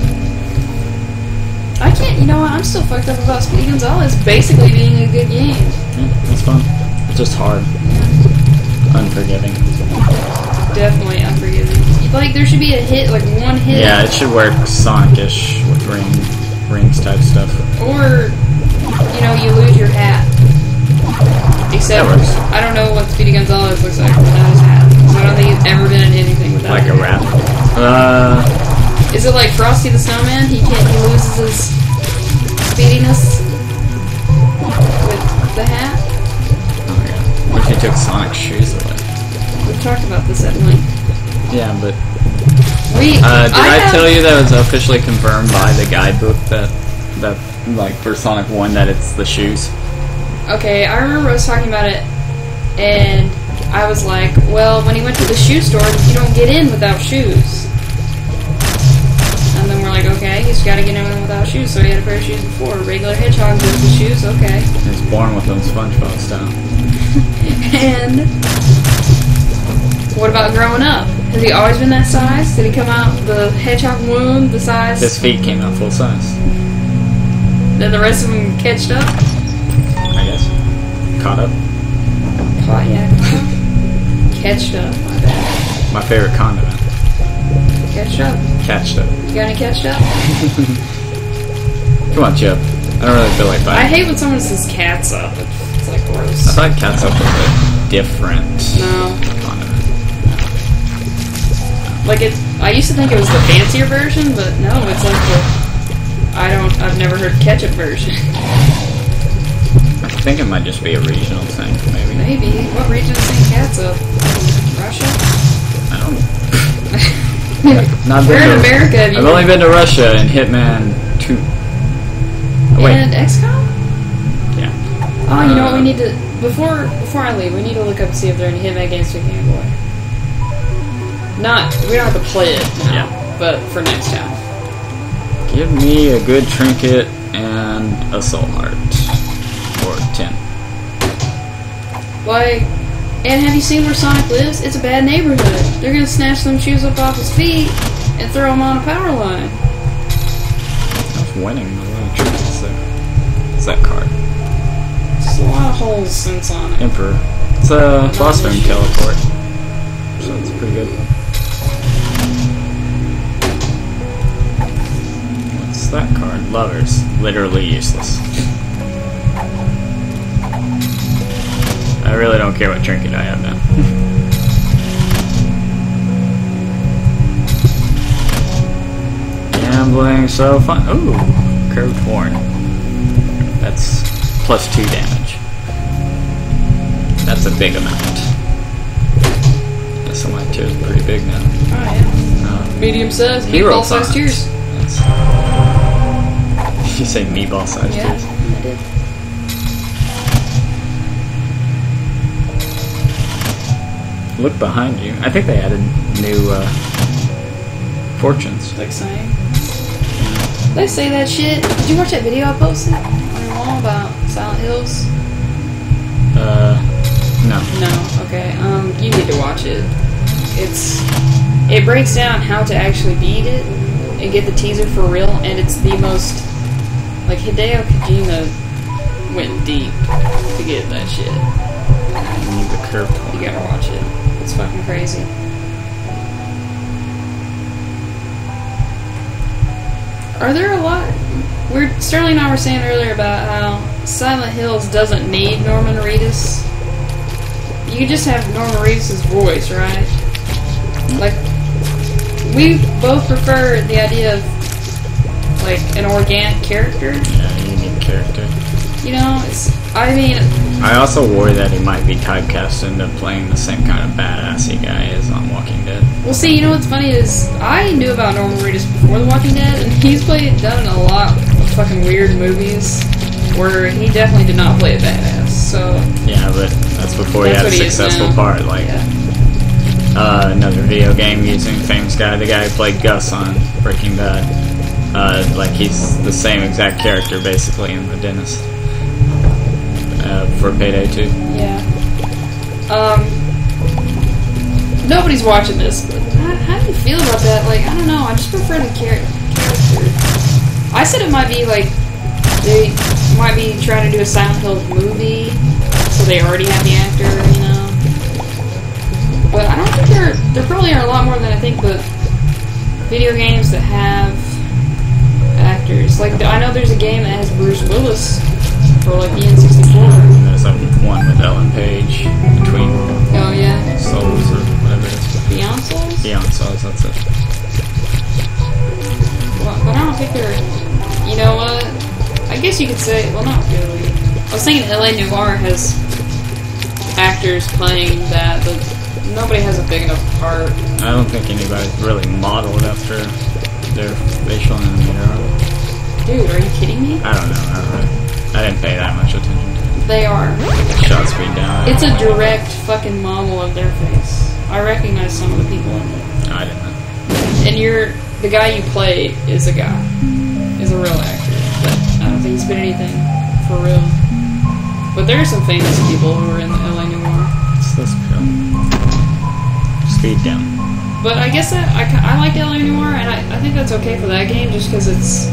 I can't, you know what, I'm still fucked up about Speedy Gonzalez basically being a good game. Yeah, it's fun. It's just hard. Unforgiving. Definitely unforgiving. Like, there should be a hit, like one hit. Yeah, it should work Sonic-ish with rings type stuff. Or, you know, you lose your hat. Except, That works. I don't know what Speedy Gonzalez looks like without his hat. So I don't think he's ever been in anything without Like a hat. rat. Is it like Frosty the Snowman? He loses his speediness with the hat? Oh my god. What if you took Sonic's shoes away? We've talked about this at length. Yeah, but Did I tell you that it was officially confirmed by the guidebook that like for Sonic 1 that it's the shoes? Okay, I remember us talking about it, and I was like, well, when he went to the shoe store, you don't get in without shoes. And then we're like, okay, he's got to get in without shoes, so he had a pair of shoes before. Regular hedgehog goes with shoes, okay. He was born with them SpongeBob style. And what about growing up? Has he always been that size? Did he come out the hedgehog wound the size? His feet came out full size. Then the rest of them catched up? I guess. Caught up. Caught, yeah. Catched up, my bad. My favorite condiment. Catched up. Catched up. You got any catched up? Come on, Chip. I don't really feel like I fighting. hate when someone says cats up. It's like gross. I thought Cat's Up was a different No. condiment. Like I used to think it was the fancier version, but no, it's like I've never heard ketchup version. I think it might just be a regional thing, maybe. Maybe. What region is saying cats up? Russia? I don't know. Not Where been in to- America have you I've only been to Russia and Hitman 2. Oh, wait. And XCOM? Yeah. Oh, you know what we need to... Before I leave, we need to look up and see if there are any Hitman games for Game Boy. We don't have to play it now, Yeah. but for next time. Give me a good trinket and a soul heart. Or 10. Like, And have you seen where Sonic lives? It's a bad neighborhood. They're gonna snatch them shoes up off his feet and throw him on a power line. That's winning. A lot of trinkets there. What's that card? Just a lot of holes in Sonic. Emperor. It's a boss room teleport. So it's pretty good. What's that card? Lovers. Literally useless. I really don't care what trinket I have now. Gambling, so fun. Ooh, curved horn. That's +2 damage. That's a big amount. Yeah, so my tears are pretty big now. Oh yeah. Medium size, meatball size tears. Did you say meatball size tears? Yeah, I did. Look behind you. I think they added new fortunes. Like saying. They say that shit. Did you watch that video I posted on your wall about Silent Hills? No. No. Okay. You need to watch it. It breaks down how to actually beat it and get the teaser for real, and it's the most like Hideo Kojima went deep to get that shit. You need the curved one. You gotta watch it. It's fucking crazy. Are there a lot? Sterling and I were saying earlier about how Silent Hills doesn't need Norman Reedus. You can just have Norman Reedus' voice, right? Like, we both prefer the idea of like an organic character. Yeah, you need character. You know, I also worry that he might be typecast into playing the same kind of badassy guy as on Walking Dead. Well, see, you know what's funny is I knew about Norman Reedus before The Walking Dead, and he's done a lot of fucking weird movies where he definitely did not play a badass. So yeah, but that's before he had a successful part. Like another video game using famous guy, the guy who played Gus on Breaking Bad. Like he's the same exact character basically in The Dentist. For Payday 2. Yeah. Nobody's watching this, but how do you feel about that? Like, I don't know, I just prefer the character. I said it might be like, they might be trying to do a Silent Hill movie, so they already have the actor, you know. But I don't think there probably are a lot more than I think, but video games that have actors. Like, I know there's a game that has Bruce Willis for like the N64. There's one with Ellen Page between souls or whatever it is. Beyond Souls? Beyond Souls, that's it. Well, but I don't think they're. You know what? I guess you could say. Well, not really. I was thinking LA Noire has actors playing that, but nobody has a big enough part. I don't think anybody's really modeled after their facial animator. Dude, are you kidding me? I don't know. I didn't pay that much attention to it. They are. Shot speed down. It's a direct fucking model of their face. I recognize some of the people in it. I didn't know. And the guy you played is a real actor. But I don't think he's been anything for real. But there are some famous people who are in the LA Noire. What's this pill? Speed down. But I guess I like LA Noire, and I think that's okay for that game just because it's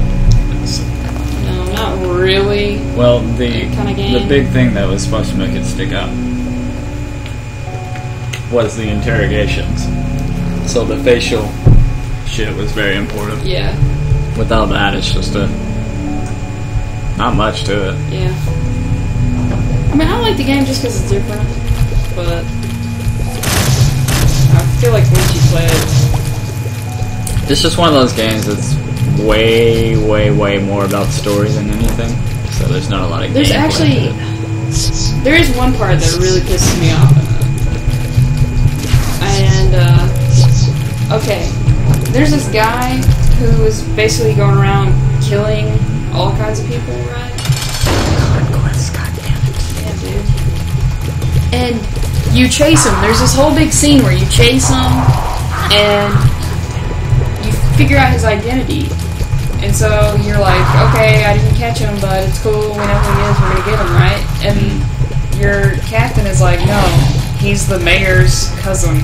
not really the kind of game. The big thing that was supposed to make it stick out was the interrogations. So the facial shit was very important. Yeah. Without that, it's just not much to it. Yeah. I mean, I like the game just because it's different, but I feel like once you play it, it's just one of those games that's way, way, way more about story than anything. So there's not a lot of gameplay. There is one part that really pisses me off in it. And, okay. There's this guy who is basically going around killing all kinds of people, right? Conquest, goddammit. Yeah, dude. And you chase him. There's this whole big scene where you chase him, and you figure out his identity. And so you're like, okay, I didn't catch him, but it's cool, we know who he is, we're gonna get him, right? And your captain is like, no, he's the mayor's cousin.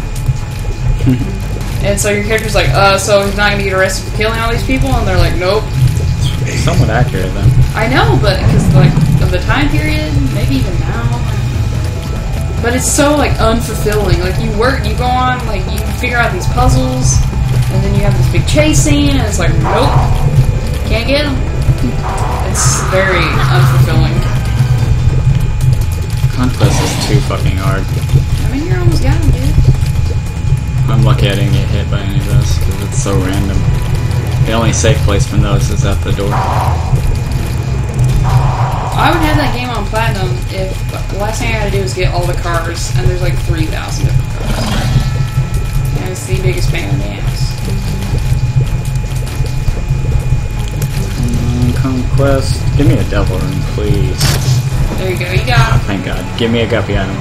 And so your character's like, so he's not gonna get arrested for killing all these people? And they're like, nope. It's somewhat accurate then. I know, but because like of the time period, maybe even now. But it's so like unfulfilling. Like you go on, like you figure out these puzzles, and then you have this big chase scene, and it's like, nope, can't get them. It's very unfulfilling. Conquest is too fucking hard. I mean, you're almost got them, dude. I'm lucky I didn't get hit by any of those because it's so random. The only safe place from those is at the door. I would have that game on Platinum if the last thing I had to do was get all the cars, and there's like 3,000 different cars. And it's the biggest pain in the ass. Conquest. Give me a devil room, please. There you go, you got it. Thank God. Give me a guppy item.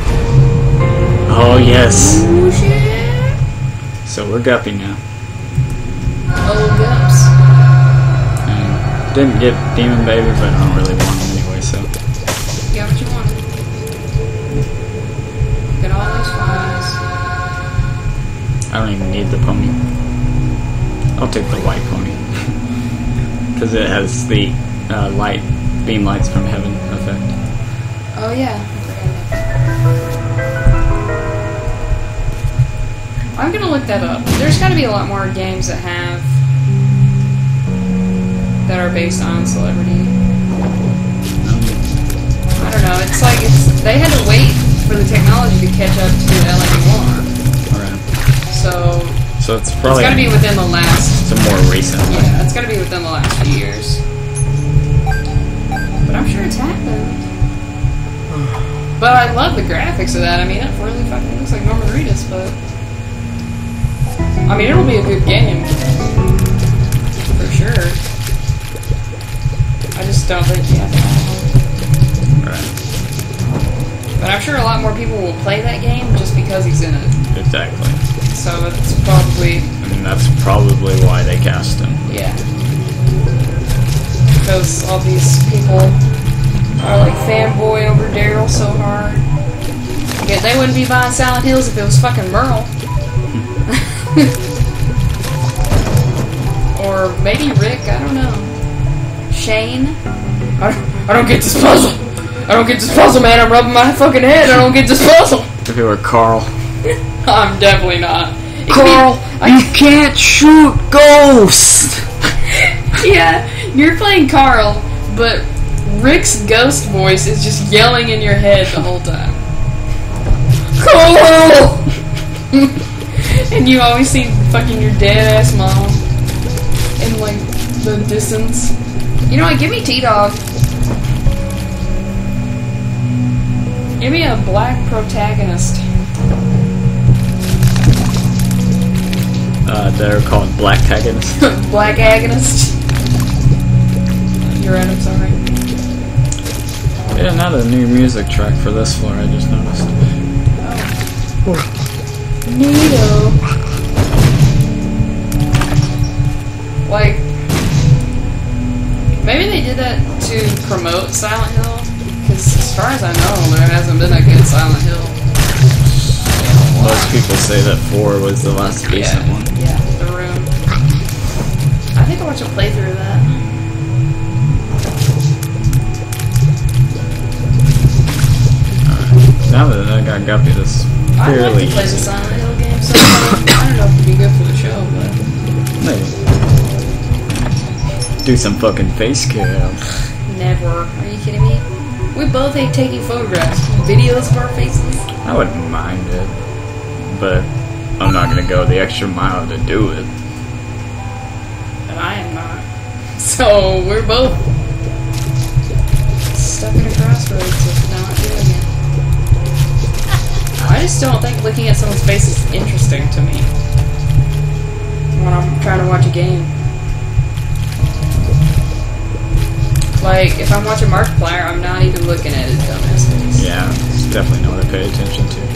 Oh, yes. Oh, shit. So we're guppy now. Oh, gups. And didn't get Demon Baby, but I don't really want him anyway, so. You got what you wanted. Get all those flies. I don't even need the pony. I'll take the white pony. Because it has the light, beam lights from heaven effect. Oh, yeah. I'm gonna look that up. There's gotta be a lot more games that are based on celebrity. I don't know, it's like they had to wait for the technology to catch up to LME1. Alright. So it's probably... It's gotta be within the last... It's more recent. Yeah, it's gotta be within the last few years. But I'm sure it's happened. But I love the graphics of that. I mean, it really fucking looks like Norman Reedus, but... I mean, it'll be a good game. For sure. I just don't think you have to. Right. But I'm sure a lot more people will play that game just because he's in it. Exactly. So it's probably... I mean, that's probably why they cast him. Yeah. Because all these people are like fanboy over Daryl so hard. Yeah, they wouldn't be buying Silent Hills if it was fucking Merle. Or maybe Rick, I don't know. Shane? I don't get this puzzle! I don't get this puzzle, man! I'm rubbing my fucking head! I don't get this puzzle! If it were Carl. I'm definitely not. Carl, you can't shoot ghosts! Yeah, you're playing Carl, but Rick's ghost voice is just yelling in your head the whole time. Carl! And you always see fucking your dead-ass mom in, like, the distance. You know what, give me T-Dog. Give me a black protagonist. They're called black agonists. Black agonist. You're right, I'm sorry. Yeah, not a new music track for this floor, I just noticed. Oh. Neato. Like, maybe they did that to promote Silent Hill, because as far as I know, there hasn't been a good Silent Hill. Most people say that 4 was the last decent one. Yeah, The Room. I think I watched a playthrough of that. Alright, now that I got Guppy, this is I'd like fairly to play the easy. Silent Hill game, so I don't know if it'd be good for the show, but... Maybe. Do some fucking face cam. Never. Are you kidding me? We both hate taking photographs. Videos of our faces. I wouldn't mind it, but I'm not gonna go the extra mile to do it. And I am not. So, we're both stuck in a crossroads of not doing it. I just don't think looking at someone's face is interesting to me when I'm trying to watch a game. Like, if I'm watching Markiplier, I'm not even looking at his dumbass face. Yeah, it's definitely not to pay attention to.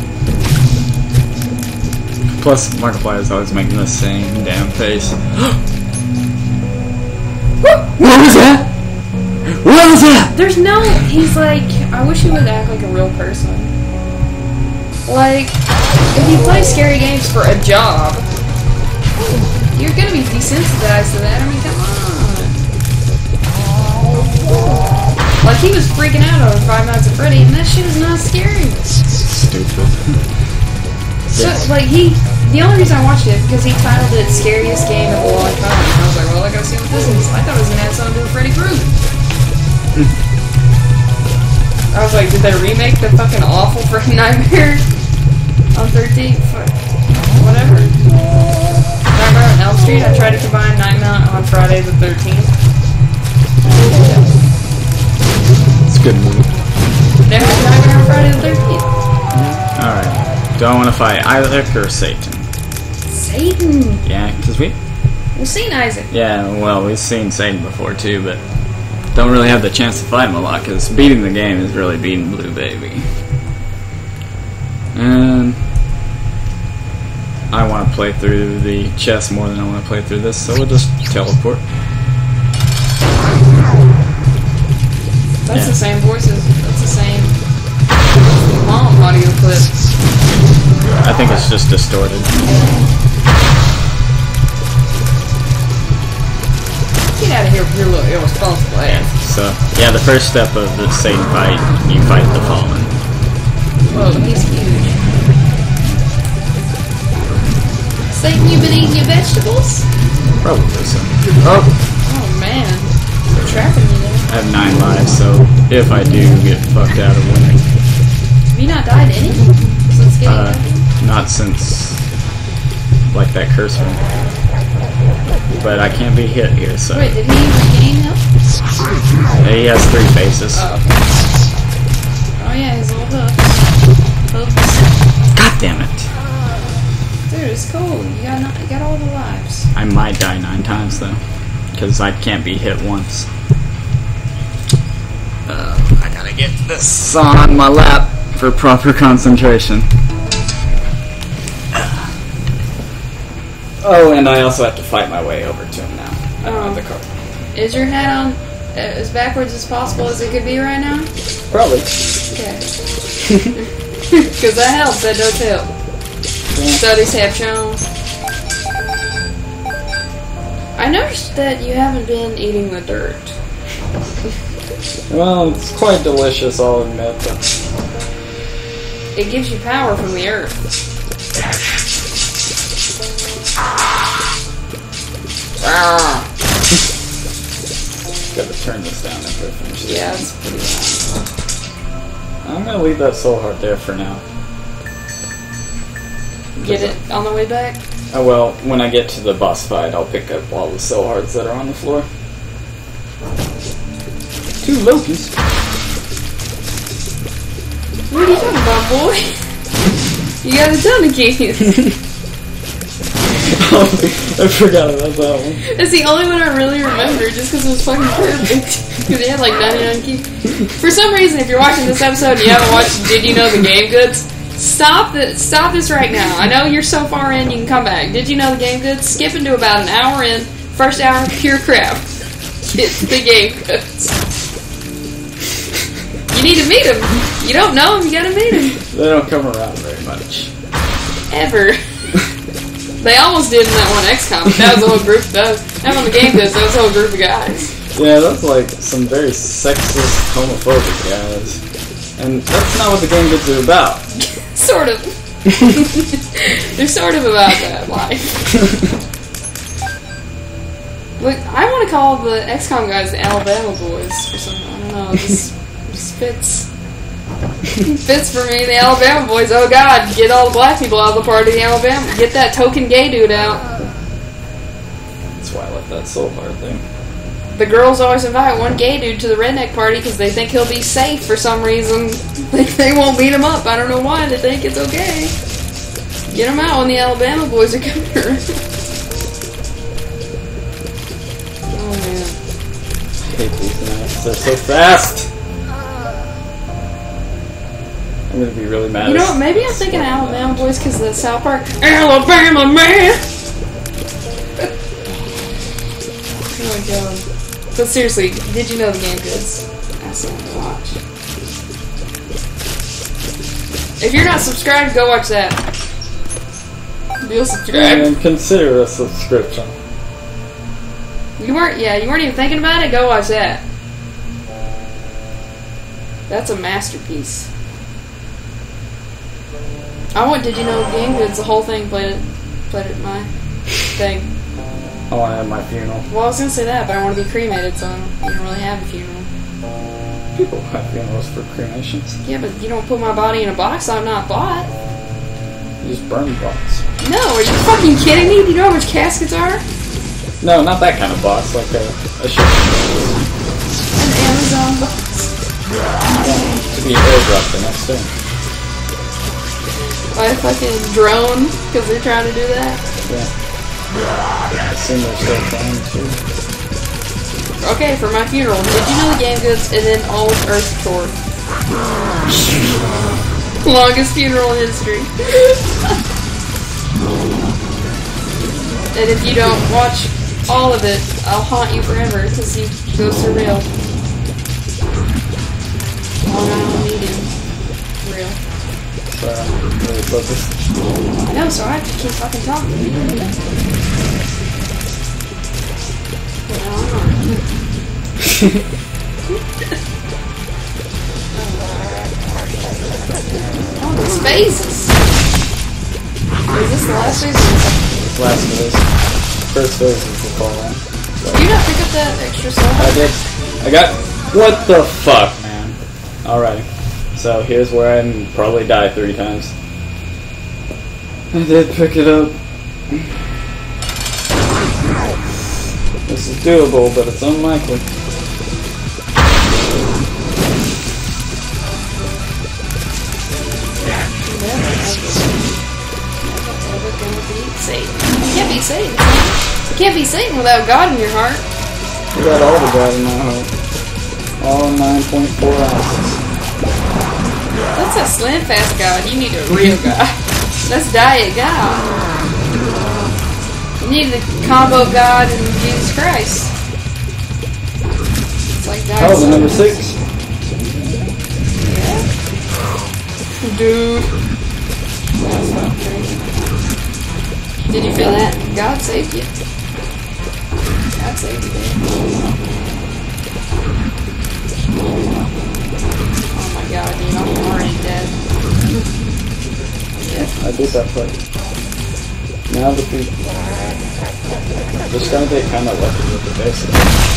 Plus, Markiplier is always making the same damn face. What was that? What was that? There's no... He's like... I wish he would act like a real person. Like, if you play scary games for a job, you're gonna be desensitized to that. I mean, come on. Like, he was freaking out over Five Nights at Freddy, and that shit is not scary. Stupid. So, like, the only reason I watched it is because he titled it Scariest Game of a Long Time. And I was like, well, I gotta see what this is. I thought it was gonna have something to do with Freddy Krueger. I was like, did they remake the fucking awful Freddy Nightmare on 13th? Whatever. Nightmare on Elm Street, I tried to combine Nightmare on Friday the 13th. It's a good movie. Never Nightmare on Friday the 13th. Alright. Do I want to fight Isaac or Satan? Satan! Yeah, because we've seen Isaac. Yeah, well, we've seen Satan before too, but don't really have the chance to fight him a lot, because beating the game is really beating Blue Baby. And I want to play through the chess more than I want to play through this, so we'll just teleport. That's the same voices. That's the same mom audio clips. I think it's just distorted. Get out of here with your little irresponsible ass. So, yeah, the first step of the Satan fight, you fight the Fallen. Whoa, he's huge. Satan, you been eating your vegetables? Probably so. Oh man. They're trapping you there. I have 9 lives, so if I do get fucked out of winning. Have you not died any? Since getting not since, like, that curse one. But I can't be hit here, so... Wait, did he regain health? He has 3 faces. Oh, okay. Oh yeah, his little hooves. God damn it! Dude, it's cool. You got all the lives. I might die 9 times, though. Because I can't be hit once. I gotta get this on my lap for proper concentration. Oh, and I also have to fight my way over to him now. I don't have the card. Is your hat on as backwards as possible as it could be right now? Probably. Okay. Because that helps, that does help. Yeah. Studies have shown. I noticed that you haven't been eating the dirt. Well, it's quite delicious, I'll admit. But it gives you power from the earth. Gotta turn this down after I finish this. Yeah, it's pretty loud. I'm gonna leave that soul heart there for now. Get it on the way back? Oh well, when I get to the boss fight, I'll pick up all the soul hearts that are on the floor. 2 Lokis. What are you talking about, boy? You got a ton of keys. I forgot about that one. It's the only one I really remember, just because it was fucking perfect. Because he had like 99 keys. For some reason, if you're watching this episode and you haven't watched Did You Know the Game Goods, stop this right now. I know you're so far in, you can come back. Did you know the Game Goods? Skip into about an hour in. First hour, pure crap. Get the Game Goods. You need to meet him. You don't know him, you gotta meet him. They don't come around very much. Ever. They almost did in that one XCOM, but that was a whole group. That one the Game Goods, that was a whole group of guys. Yeah, that's like some very sexist, homophobic guys. And that's not what the Game Goods are about. Sort of. They're sort of about that life. Look, I want to call the XCOM guys the Alabama boys or something. I don't know. This fits. Fits for me, the Alabama boys. Oh god, get all the black people out of the party, the Alabama. Get that token gay dude out. That's why I left that soul heart thing. The girls always invite one gay dude to the redneck party because they think he'll be safe for some reason. They won't beat him up. I don't know why. They think it's okay. Get him out when the Alabama boys are coming around. Oh man. I hate these maps. They're so fast. I'm gonna be really mad. You know what? Maybe I'm thinking Alabama boys because of the South Park. Alabama man! Oh my god. But seriously, did you know the Game Goods? That's something to watch. If you're not subscribed, go watch that. Be subscribed. And consider a subscription. You weren't even thinking about it? Go watch that. That's a masterpiece. Did you know Game Goods, the whole thing played at my thing. I want to have my funeral. Well, I was gonna say that, but I want to be cremated, so you don't really have a funeral. People have funerals for cremations. Yeah, but you don't put my body in a box I'm not bought. You just burn box. No, are you fucking kidding me? Do you know how much caskets are? No, not that kind of box, like a ship. An Amazon box. To be airdropped the next day. By a fucking drone, because they're trying to do that? Yeah. I assume they're still trying to. Okay, for my funeral, did you know the Game Goods and then all of Earth toured? Longest funeral in history. And if you don't watch all of it, I'll haunt you forever because you go surreal. Long Island medium. Real. Sorry, I'm really focused. I know, so I have to keep fucking talking. Oh, these phases. Is this the last phase? Last phase. First phase is the fall line. Did you not pick up that extra soul? I did. I got. What the fuck, man? Alrighty. So here's where I probably die 3 times. I did pick it up. This is doable, but it's unlikely. Satan. You can't be Satan. You can't be Satan without God in your heart. You got all the God in my heart. All 9.4 ounces. That's a slim fast God. You need a real God. That's diet God. You need the combo God and Jesus Christ. It's like diet. Oh, the number 6. Yeah. Dude. That's not crazy. Did you feel that? God saved you. God saved you, babe. Oh my god, dude, I'm already dead. I did that part. Now the people. Just gonna get kind of lucky with the basics.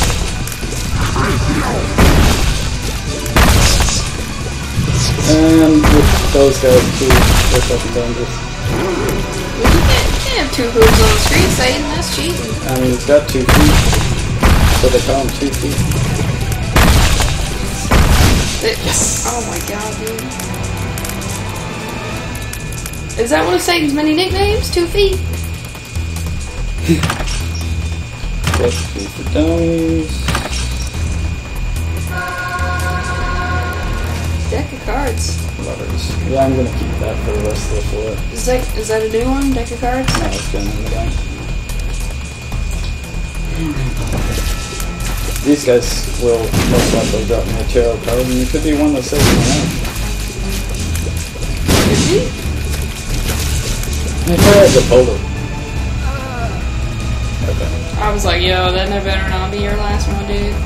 And with those guys too, they're fucking dangerous. You can't have 2 hooves on the street, Satan. That's cheating. I mean, it's got 2 feet. So they call them 2 feet. Oh my god, dude. Is that one of Satan's many nicknames? 2 feet? That's 2 for dummies. Deck of cards. Letters. Yeah, I'm gonna keep that for the rest of the floor. Is that a new one? Deck of cards? No, it's been in the game. These guys will most likely drop me a tarot card, and it could be one that says my name. Could be? I tried to pull it. Okay. I was like, yo, that better not be your last one, dude.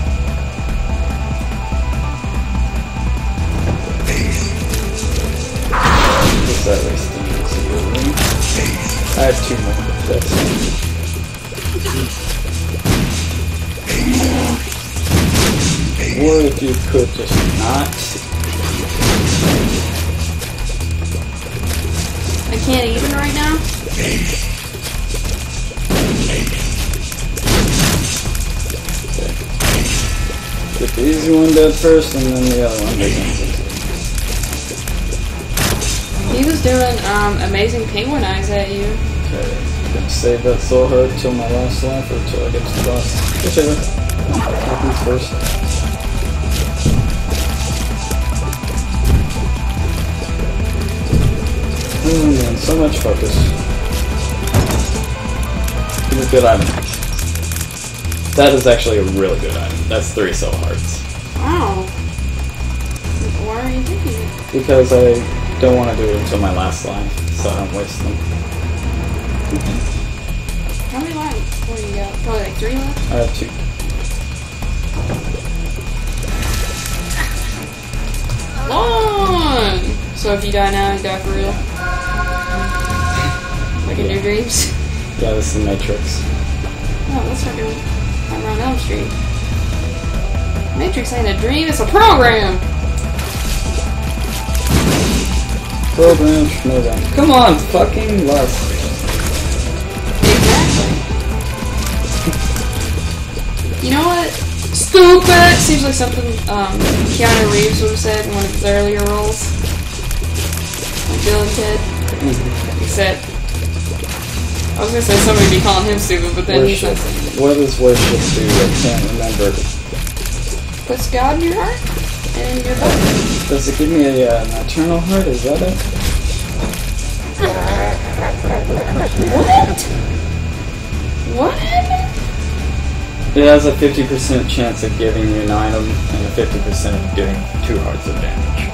What's that wasting? I had 2 more. That's Or if you could just not. I can't even right now? Get the easy one dead first, and then the other one begins. He was doing amazing penguin eyes at you. Okay, I'm gonna save that soul heart till my last life, or till I get to the boss. Whichever. Happens first. Oh man, so much focus. It's a good item. That is actually a really good item. That's 3 soul hearts. Wow. Why are you thinking it? Because I don't want to do it until my last life, so I don't waste them. How many lives? What do you got? Probably like 3 left? I have 2. One! So if you die now, you die for real? Like in your dreams? Yeah, this is the Matrix. Oh, that's fucking Nightmare on Elm Street. Matrix ain't a dream, it's a program! Program Schmodown. Come on, fucking lust. Exactly. You know what? Stupid! Seems like something Keanu Reeves would have said in one of his earlier roles. Like Bill and Ted. Except, I was gonna say somebody be calling him stupid, but then he's not saying. What does worship do? I can't remember. Puts God in your heart? And in your heart? Does it give me an eternal heart? Is that it? What? What happened? It has a 50% chance of giving you an item and a 50% of doing 2 hearts of damage.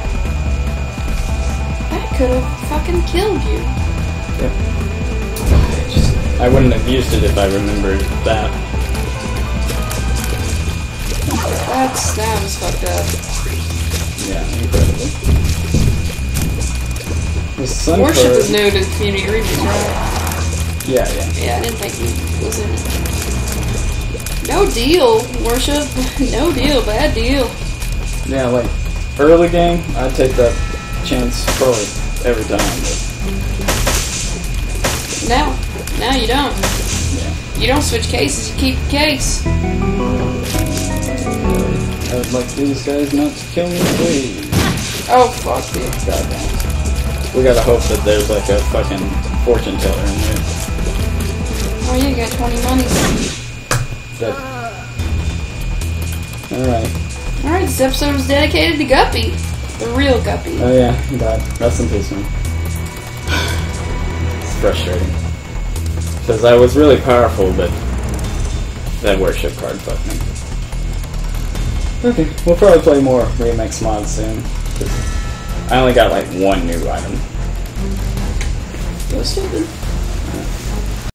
That could have fucking killed you. Yep. I wouldn't have used it if I remembered that. That was fucked up. Yeah, incredible. Worship is new to Community Remix, right? Yeah. Yeah, I didn't think he was in it. No deal, Worship. No deal, bad deal. Yeah, like, early game, I'd take that chance probably every time. But now you don't. Yeah. You don't switch cases, you keep the case. I would like these guys not to kill me, please. Oh, fuck it. Goddamn. We gotta hope that there's like a fucking fortune teller in there. Oh, yeah, you got 20 monies. That... Alright. Alright, this episode was dedicated to Guppy. The real Guppy. Oh yeah, he died. Rest in peace, man. It's frustrating. Because I was really powerful, but that worship card fucked me. Okay, we'll probably play more remix mods soon. I only got like 1 new item. Go stupid.